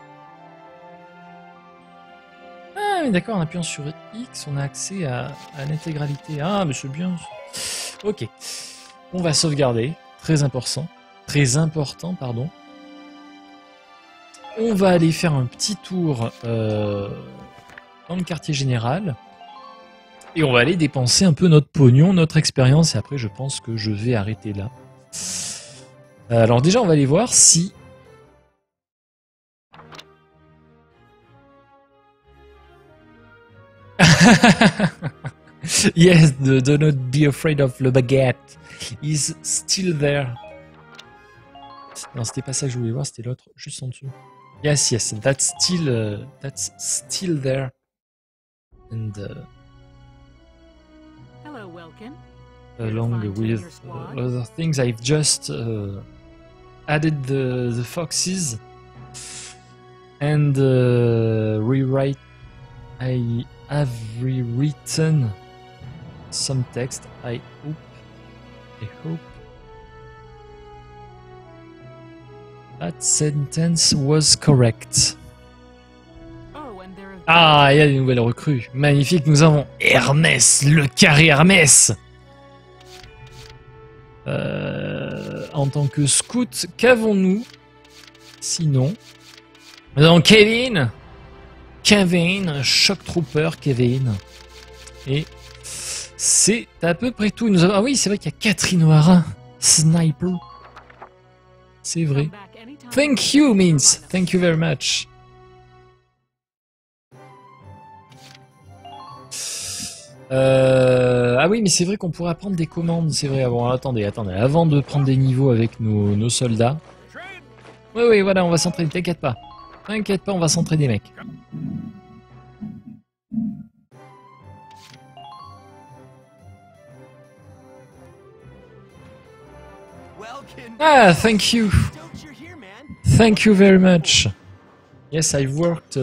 Ah, mais d'accord, en appuyant sur X, on a accès à l'intégralité. Ah, mais c'est bien. Ok. On va sauvegarder. Très important. Pardon. On va aller faire un petit tour dans le quartier général. Et on va aller dépenser un peu notre pognon, notre expérience. Et après, je pense que je vais arrêter là. Alors déjà, on va aller voir si... Yes, do not be afraid of the baguette. He's still there. Non, c'était pas ça que je voulais voir, c'était l'autre, juste en dessous. Yes, that's still there. And Hello, Welkin. along with other things, I've just added the foxes and rewrite. I have rewritten some text. I hope that sentence was correct. Oh, and there have Ah, il y a une nouvelle recrue. Magnifique, nous avons Hermès, le carré Hermès. En tant que scout, qu'avons-nous sinon? Nous avons Kevin, Shock Trooper Kevin. Et c'est à peu près tout. Nous avons... Ah oui, c'est vrai qu'il y a Catherine O'Hara, Sniper. C'est vrai. come back anytime. Thank you means thank you very much. Ah oui, mais c'est vrai qu'on pourrait prendre des commandes, c'est vrai. Bon, attendez, avant de prendre des niveaux avec nos soldats. Oui, voilà, on va s'entraîner, t'inquiète pas, on va s'entraîner, mec. Ah, thank you. Thank you very much. Yes, I've worked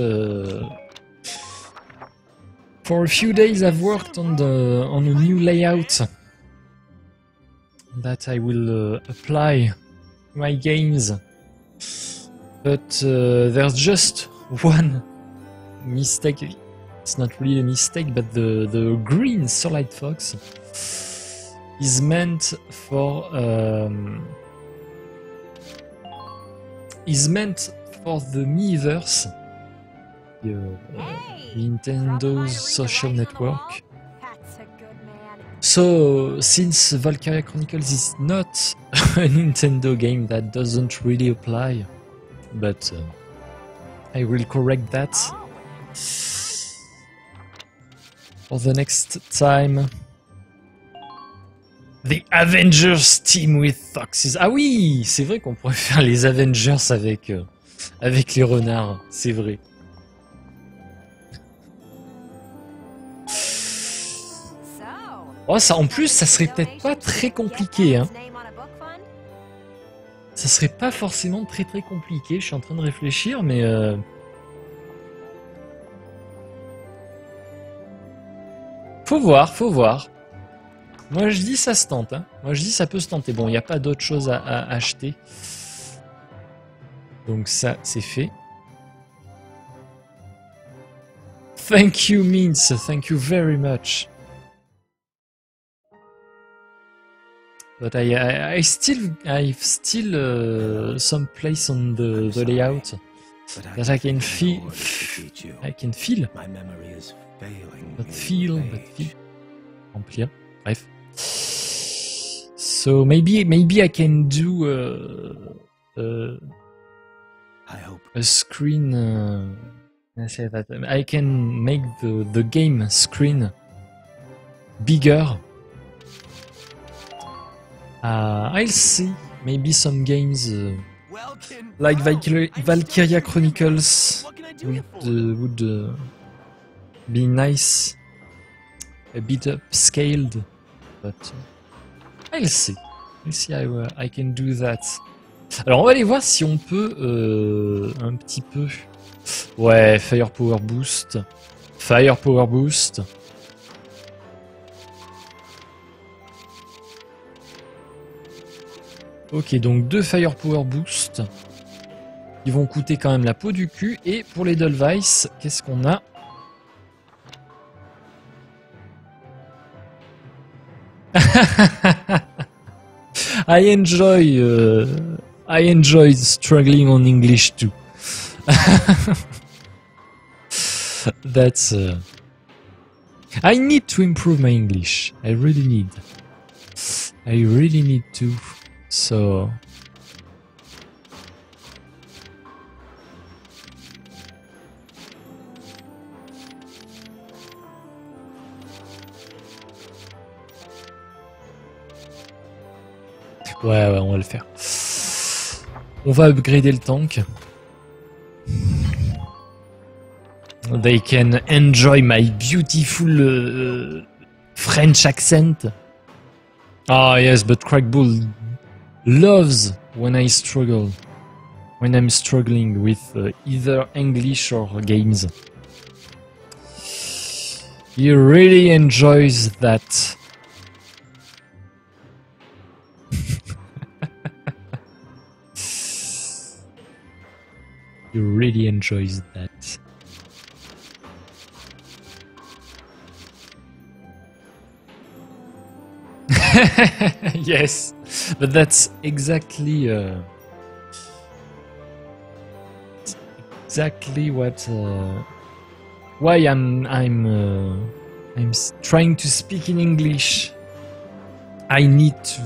for a few days. I've worked on a new layout that I will apply to my games. But there's just one mistake. It's not really a mistake, but the green Solid Fox is meant for the Miiverse, Nintendo's social network. That's a good man. So, since Valkyria Chronicles is not a Nintendo game, that doesn't really apply. But I will correct that for the next time. The Avengers team with foxes. Ah oui, c'est vrai qu'on pourrait faire les Avengers avec les renards. C'est vrai. So, Oh, ça, en plus, ça serait peut-être pas très compliqué, hein. name on a book fund? Ça serait pas forcément très compliqué. Je suis en train de réfléchir, mais faut voir. Moi je dis ça se tente, hein. Moi je dis ça peut se tenter. Bon, il n'y a pas d'autre chose à acheter. Donc ça, c'est fait. Thank you means thank you very much. But I've still some place on the layout that I can feel. My memory is failing. But feel. Remplir. Bref. So maybe I can do I hope. a screen. I say that I can make the game screen bigger. I'll see. Maybe some games like Valkyria Chronicles would be nice, a bit upscaled, but I'll see. I'll see how I can do that. Alors on va aller voir si on peut un petit peu. Ouais, Firepower Boost. Ok, donc 2 Firepower Boost. Ils vont coûter quand même la peau du cul. Et pour les Edelweiss, qu'est-ce qu'on a? I enjoy struggling on English too. That's. I need to improve my English. I really need to. So. Ouais, on va le faire. On va upgrader le tank. They can enjoy my beautiful French accent. Ah yes, but Crackbull loves when I struggle. When I'm struggling with either English or games. He really enjoys that. He really enjoys that. Yes, but that's exactly what why I'm trying to speak in English. I need to.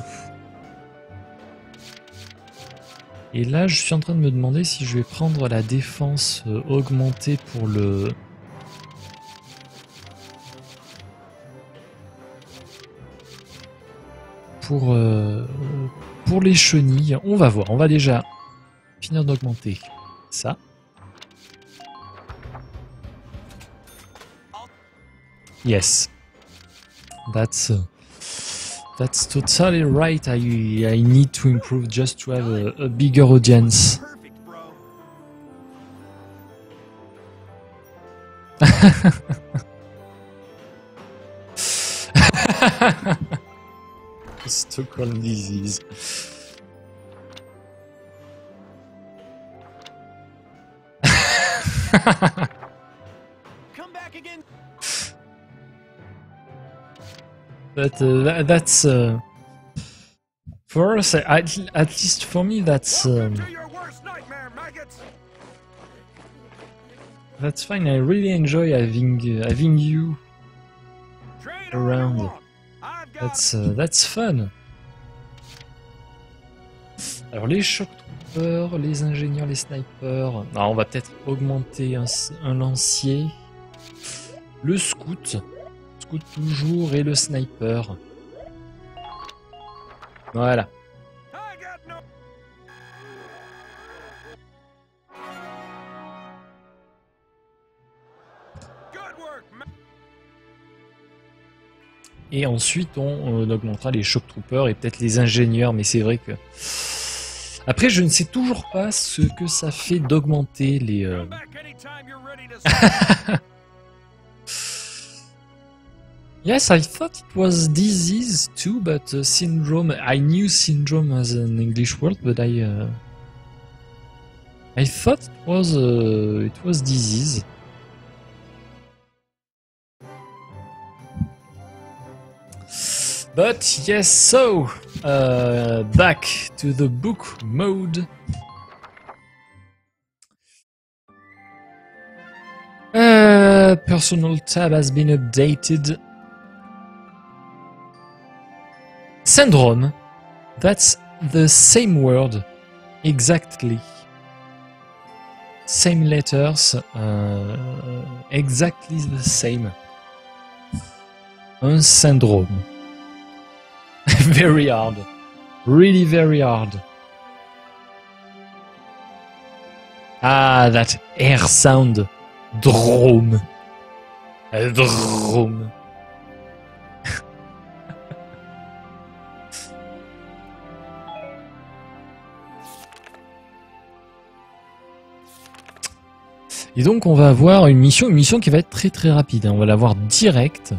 Et là, je suis en train de me demander si je vais prendre la défense augmentée pour le. Pour les chenilles. On va voir. On va déjà finir d'augmenter ça. Yes. That's totally right. I need to improve just to have a bigger audience. Perfect, bro. Stockholm disease. Come back again. But that's for us. At least for me, that's Welcome to your worst nightmare, maggots. that's fine. I really enjoy having you Train around. all you want. I've got That's fun. Alors les shock troopers, les ingénieurs, les snipers. Alors, on va peut-être augmenter un lancier. Le scout. Scout toujours et le sniper. Voilà. I got no. Good work, ma- Et ensuite on augmentera les shock troopers et peut-être les ingénieurs. Mais c'est vrai que... Après je ne sais toujours pas ce que ça fait d'augmenter les... Come back anytime you're ready to start. Yes, I thought it was disease too, but syndrome. I knew syndrome as an English word, but I thought it was disease. But yes, so back to the book mode. Personal tab has been updated. Syndrome. That's the same word. Exactly. Same letters. Exactly the same. Un syndrome. Very hard. Really very hard. Ah, that air sound. Drome. Drome. Et donc on va avoir une mission qui va être très très rapide. On va l'avoir direct.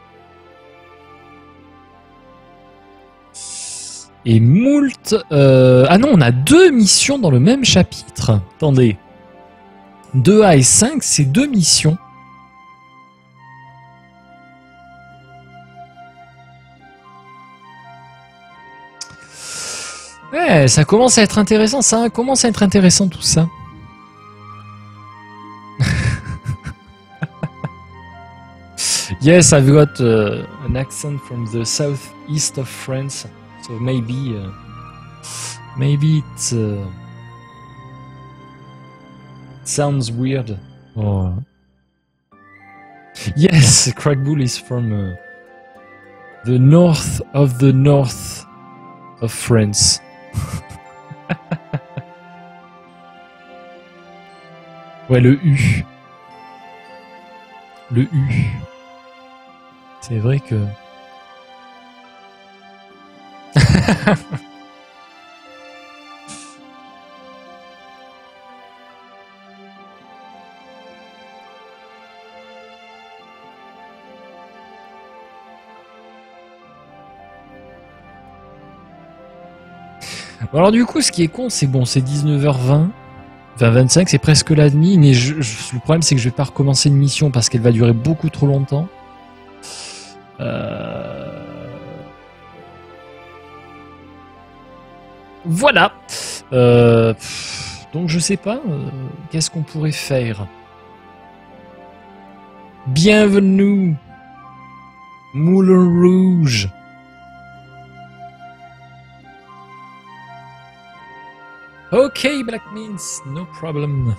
Et moult... Ah non, on a 2 missions dans le même chapitre. Attendez. 2A et 5, c'est 2 missions. Ouais, ça commence à être intéressant. Ça commence à être intéressant tout ça. Yes, I've got an accent from the southeast of France, so maybe it sounds weird. Or yes, Crackbull is from the north of France. Ouais, le U. Le U. C'est vrai que... Bon, alors du coup, ce qui est con, c'est bon, c'est 19h20. Enfin, 25, c'est presque la nuit, mais le problème, c'est que je vais pas recommencer une mission parce qu'elle va durer beaucoup trop longtemps. Voilà. Donc, je sais pas. Qu'est-ce qu'on pourrait faire? Bienvenue, Moulin Rouge. Ok, Black Means, no problem.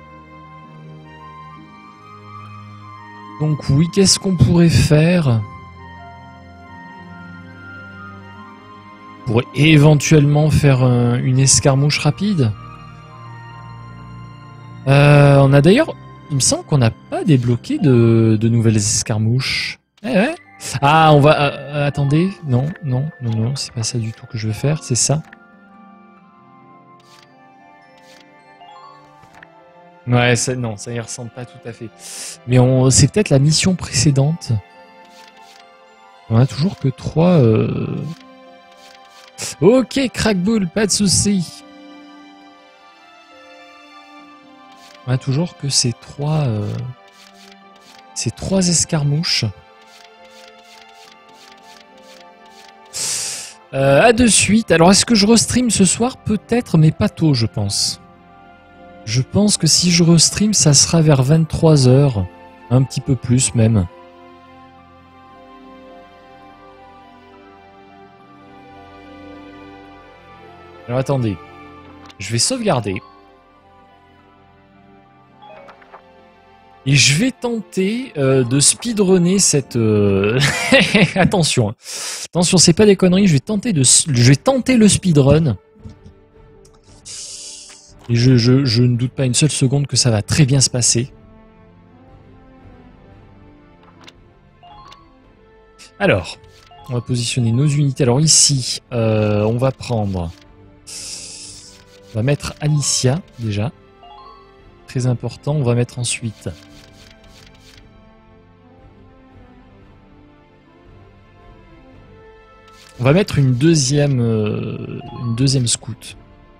Donc oui, qu'est-ce qu'on pourrait faire? On pourrait éventuellement faire une escarmouche rapide. On a d'ailleurs, il me semble qu'on n'a pas débloqué de nouvelles escarmouches. Ouais. Ah, on va... attendez, non, c'est pas ça du tout que je veux faire, c'est ça. Ouais, non, ça y ressemble pas tout à fait. Mais c'est peut-être la mission précédente. On a toujours que 3... Ok, Crackbull, pas de soucis. On a toujours que ces 3... ces 3 escarmouches. À de suite. Alors, est-ce que je restream ce soir? Peut-être, mais pas tôt, je pense. Je pense que si je restream, ça sera vers 23h. Un petit peu plus, même. Alors, attendez. Je vais sauvegarder. Et je vais tenter de speedrunner cette... Attention. Hein. Attention, c'est pas des conneries. Je vais tenter le speedrun. Et je ne doute pas une seule seconde que ça va très bien se passer. Alors, on va positionner nos unités. Alors ici, on va prendre... On va mettre Alicia, déjà. Très important. On va mettre ensuite... On va mettre une deuxième scout.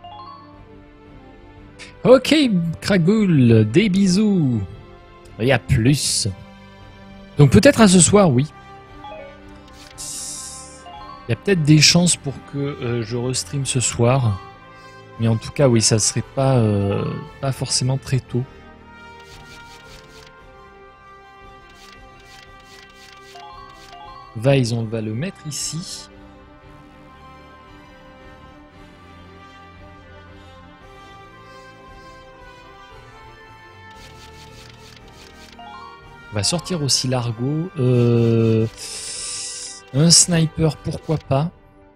Ok, Crackbull, des bisous. Il y a plus. Donc peut-être à ce soir, oui. Il y a peut-être des chances pour que je restream ce soir. Mais en tout cas, oui, ça serait pas forcément très tôt. Vise, on va le mettre ici. On va sortir aussi l'argot. Un sniper, pourquoi pas.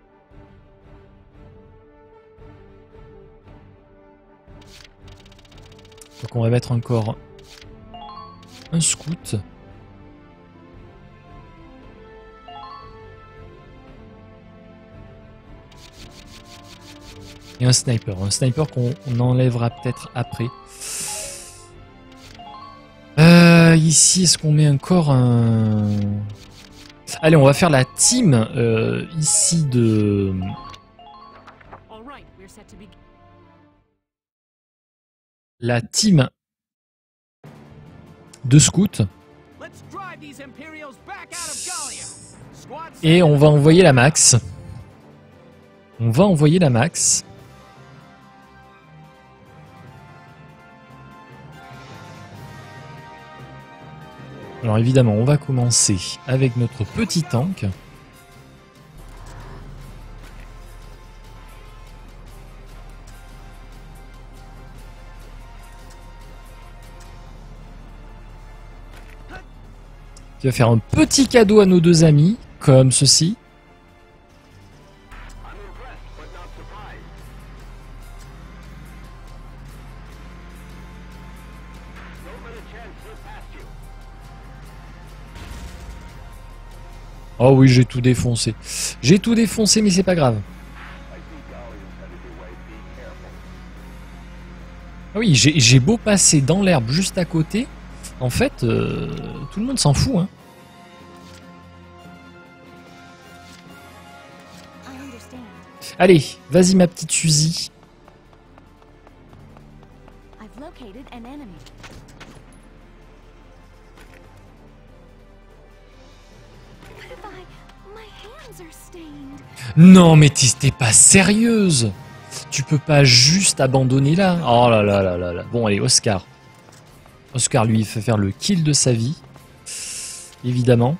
Donc on va mettre encore un scout. Et un sniper. Un sniper qu'on enlèvera peut-être après. Ici, est-ce qu'on met encore un... Allez, on va faire la team ici de... La team de scouts. Et on va envoyer la max. On va envoyer la max. Alors évidemment, on va commencer avec notre petit tank. Qui va faire un petit cadeau à nos deux amis, comme ceci. Oh oui, j'ai tout défoncé. J'ai tout défoncé, mais c'est pas grave. Ah oui, j'ai beau passer dans l'herbe juste à côté. En fait, tout le monde s'en fout. Hein. Allez, vas-y ma petite Suzy. I've located an enemy. What if my hands are stained? Non mais t'es pas sérieuse. Tu peux pas juste abandonner là. Oh là là là là là. Bon allez, Oscar. Oscar lui il fait faire le kill de sa vie. Évidemment.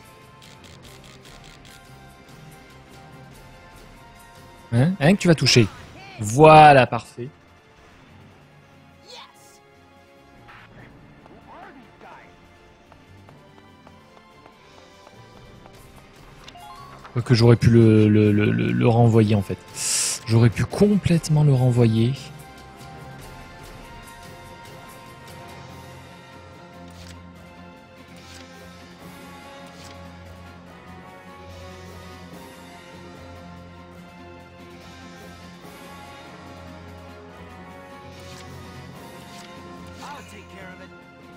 Hein que tu vas toucher. Voilà, parfait. Que j'aurais pu le renvoyer en fait. J'aurais pu complètement le renvoyer. I'll take care of it.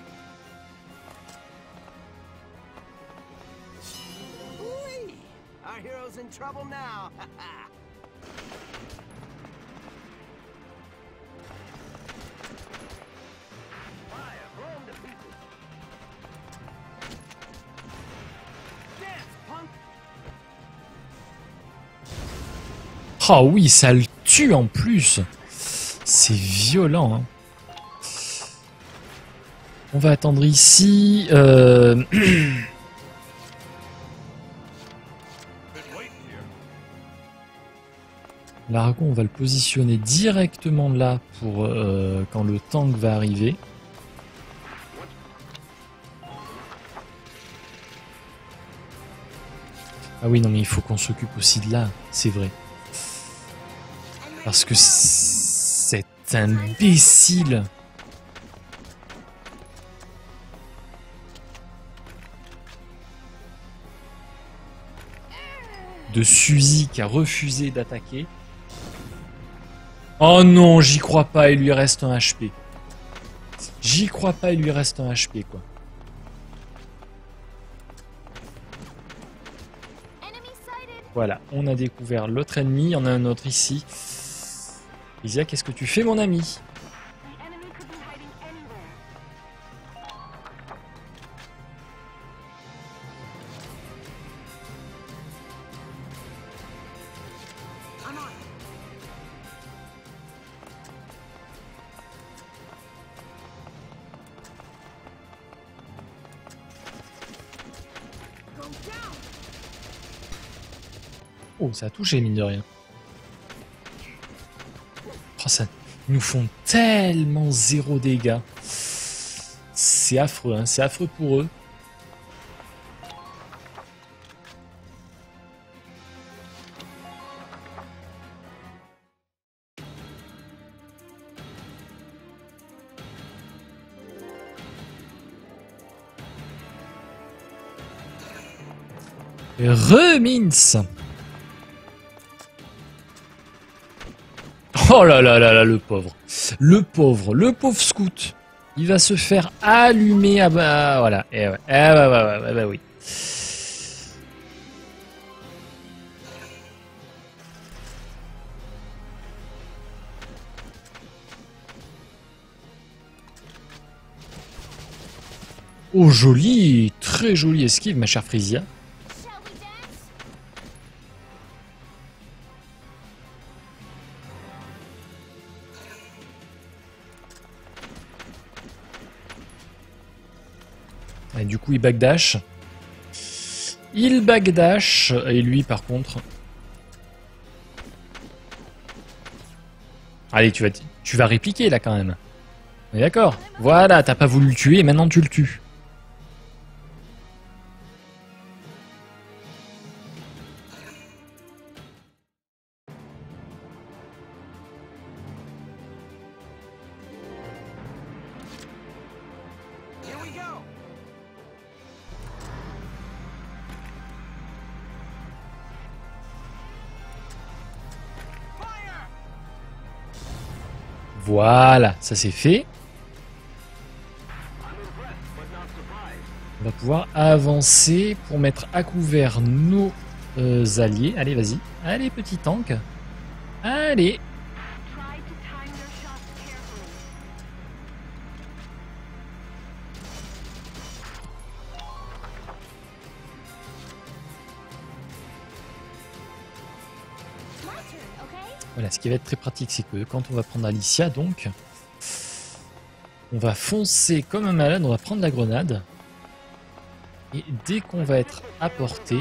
Ooh-wee. Our hero's in trouble now. Fire, blow 'em to pieces. Dance, punk. Oh oui, ça le tue en plus. C'est violent. Hein. On va attendre ici. L'argon, on va le positionner directement là pour quand le tank va arriver. Ah oui, non mais il faut qu'on s'occupe aussi de là, c'est vrai. Parce que cet imbécile... de Suzy qui a refusé d'attaquer. Oh non, j'y crois pas, il lui reste un HP. J'y crois pas, il lui reste un HP, quoi. Voilà, on a découvert l'autre ennemi, il y en a un autre ici. Isia, qu'est-ce que tu fais, mon ami? The enemy could be hiding anywhere. I'm on. Go down. Oh, ça a touché, mine de rien. Oh, ça... Ils nous font tellement zéro dégâts. C'est affreux, hein, c'est affreux pour eux. Remins. Oh là là là là, le pauvre. Le pauvre scout. Il va se faire allumer. Ah bah voilà. Eh ouais. Bah oui. Oh joli, très jolie esquive ma chère Frisia. Shall we dance? Et du coup il backdash. Il backdash. Et lui par contre... Allez, tu vas répliquer là quand même. On est d'accord. Voilà, t'as pas voulu le tuer et maintenant tu le tues. Here we go. Fire. Voilà, ça c'est fait. On va pouvoir avancer pour mettre à couvert nos alliés. Allez, vas-y. Allez, petit tank. Allez. Try to time their shots carefully. My turn, okay? Voilà, ce qui va être très pratique, c'est que quand on va prendre Alicia, donc, on va foncer comme un malade, on va prendre la grenade. Et dès qu'on va être à portée,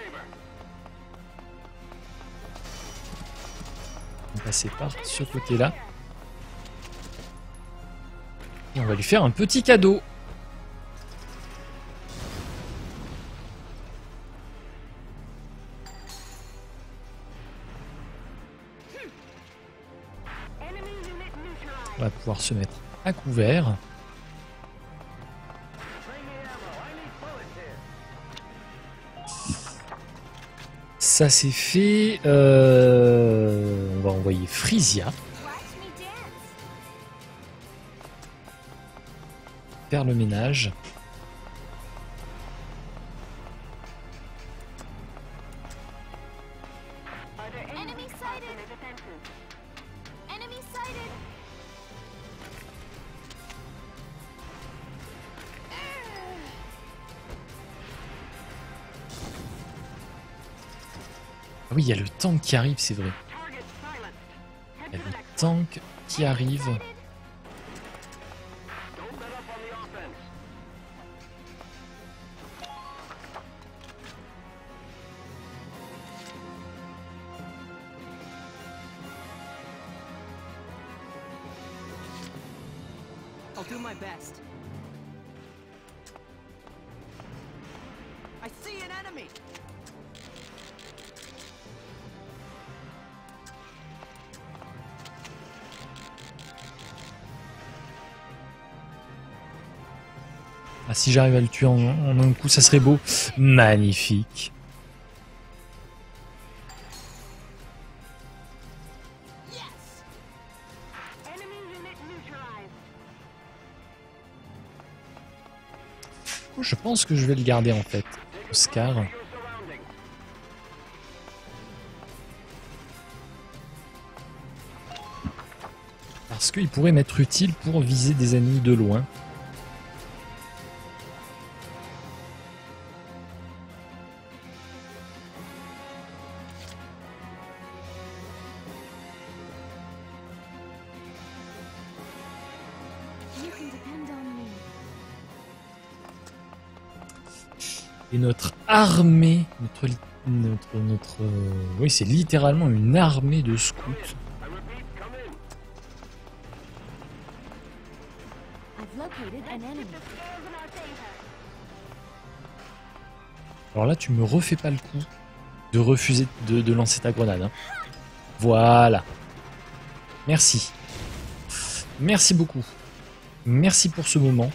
on va passer par ce côté-là. Et on va lui faire un petit cadeau. Enemy unit neutralized. On va pouvoir se mettre à couvert. Ça c'est fait. On va envoyer Frisia Watch me dance. faire le ménage. Are there any Enemy weak spots in sighted. the defenses? Enemy sighted. Ah oui, il y a le tank qui arrive, c'est vrai. Target silenced. Head Il y a to le the next one. tank qui arrive. Don't let up on the offense. I'll do my best. I see an enemy! Ah, si j'arrive à le tuer en un coup, ça serait beau. Magnifique. Yes! Enemy unit neutralized. Je pense que je vais le garder en fait, Oscar. Your surroundings. Parce qu'il pourrait m'être utile pour viser des ennemis de loin. You can depend on me. Et notre armée, oui, c'est littéralement une armée de scouts. I repeat, come in. I've located an enemy. The scales in our favor. Alors là, tu me refais pas le coup de refuser de lancer ta grenade. Hein. Voilà. Merci. Merci beaucoup. Merci pour ce moment.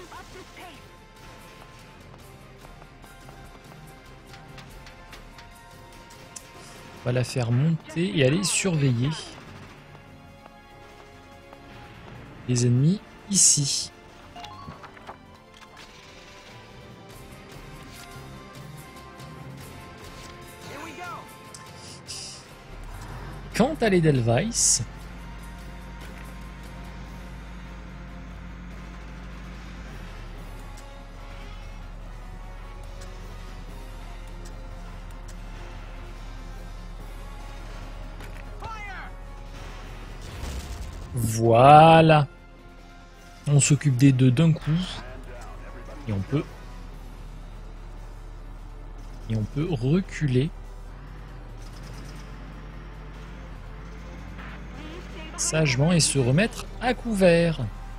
On va la faire monter et aller surveiller les ennemis ici. Here we go! Quant à l'Edelweiss, Fire! voilà. On s'occupe des deux d'un coup. Et on peut reculer sagement et se remettre à couvert.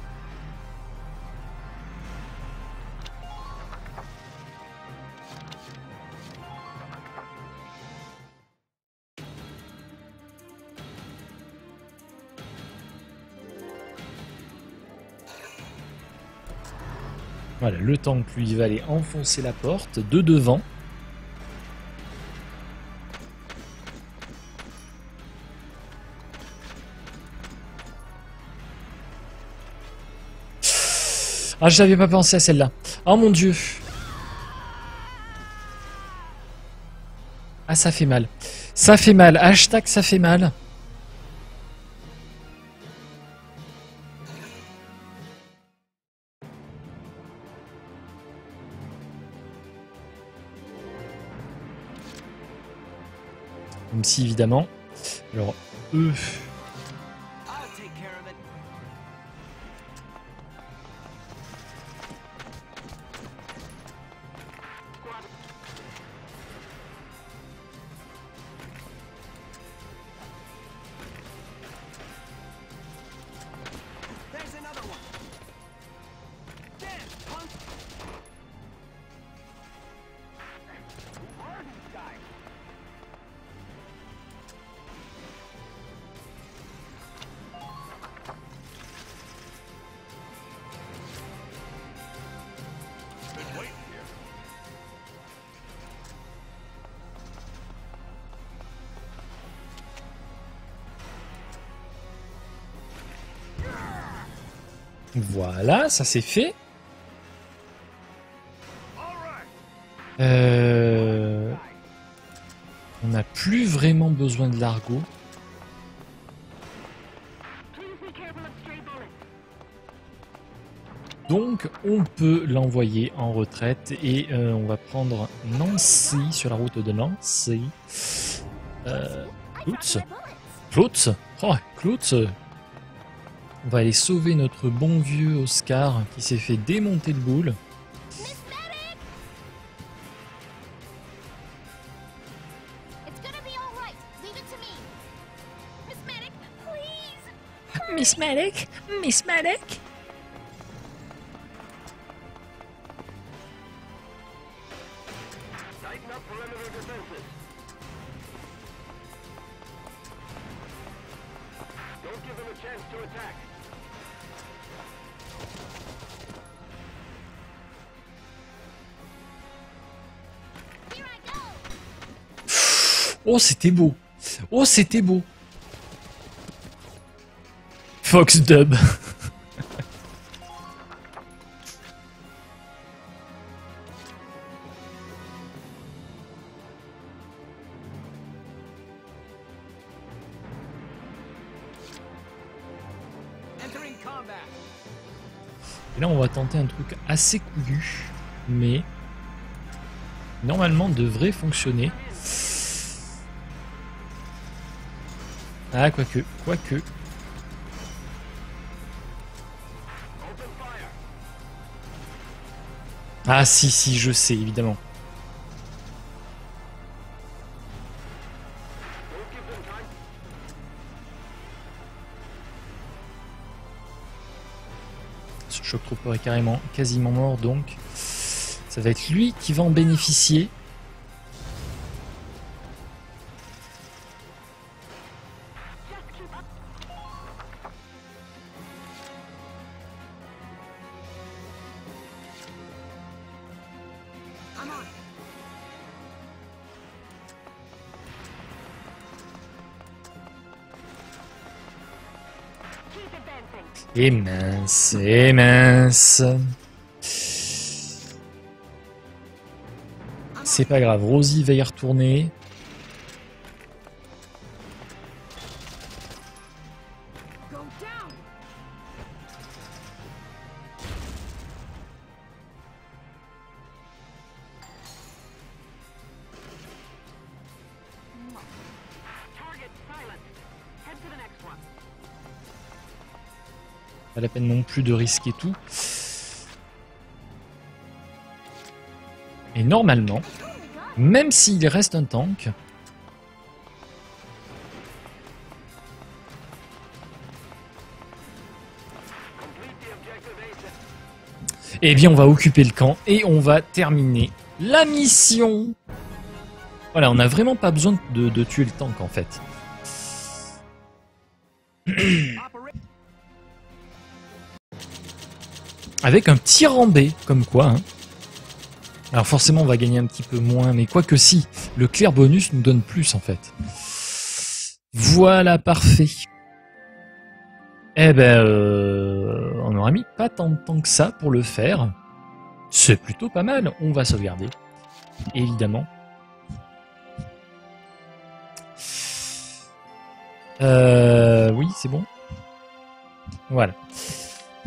Voilà, le tank lui il va aller enfoncer la porte de devant. Ah, j'avais pas pensé à celle-là. Oh mon dieu. Ah, ça fait mal. Ça fait mal. Hashtag ça fait mal. Même si évidemment, alors eux, I'll take care of it. There's another one. Damn, punk. Who are these guys? voilà, ça c'est fait. On n'a plus vraiment besoin de l'argot. Please be careful of stray bullets. Donc on peut l'envoyer en retraite et on va prendre Nancy sur la route de Nancy. Klutz. Klutz. Oh, Klutz. On va aller sauver notre bon vieux Oscar qui s'est fait démonter le boule. Miss Medic! It's gonna be all right. Leave it to me. Miss Medic, please! Miss Medic, Miss Medic. Tighten up perimeter defenses. Don't give them a chance to attack. Here I go! Oh, c'était beau. Oh, c'était beau. Fox Dub. Entering combat. Et là, on va tenter un truc assez couillu, mais normalement devrait fonctionner. Ah, quoique. Open fire. Ah, si, je sais, évidemment. Don't give them time. Ce Shock Trooper est quasiment mort, donc ça va être lui qui va en bénéficier. Just keep up. I'm on. Keep advancing. Et mince, et mince. C'est pas grave, Rosie va y retourner. Go down. Target silenced. Head to the next one. Pas la peine non plus de risquer tout. Et normalement, même s'il reste un tank, Complete the objective ASAP. eh bien on va occuper le camp et on va terminer la mission. Voilà, on n'a vraiment pas besoin de tuer le tank en fait. Avec un petit rambé, comme quoi. Hein. Alors forcément on va gagner un petit peu moins, mais quoique si, le clair bonus nous donne plus en fait. Voilà, parfait. Eh ben, on aura mis pas tant de temps que ça pour le faire. C'est plutôt pas mal, on va sauvegarder. Évidemment. Oui, c'est bon. Voilà.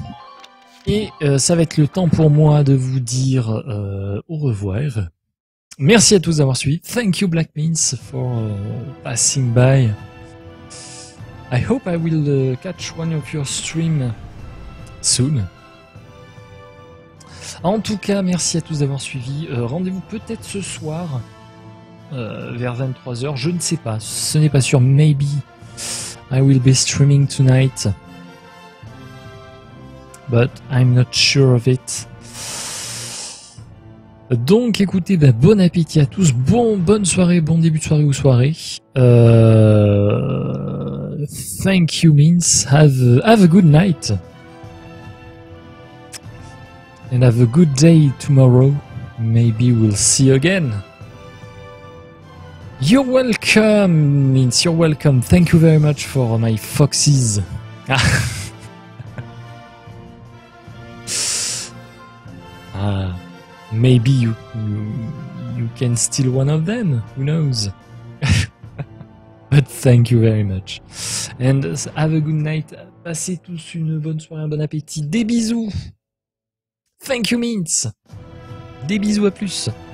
Et ça va être le temps pour moi de vous dire au revoir. Merci à tous d'avoir suivi. Thank you Black Means for passing by. I hope I will catch one of your streams soon. En tout cas, merci à tous d'avoir suivi. Rendez-vous peut-être ce soir vers 23h. Je ne sais pas. Ce n'est pas sûr. Maybe I will be streaming tonight. But I'm not sure of it. Donc écoutez, bon appétit à tous, bonne soirée, bon début de soirée ou soirée. Thank you means have a good night. And have a good day tomorrow. Maybe we'll see you again. You're welcome means you're welcome. Thank you very much for my foxes. Maybe you can steal one of them. Who knows? But thank you very much. And have a good night. Passez tous une bonne soirée, un bon appétit. Des bisous. Thank you, Mints. Des bisous, à plus.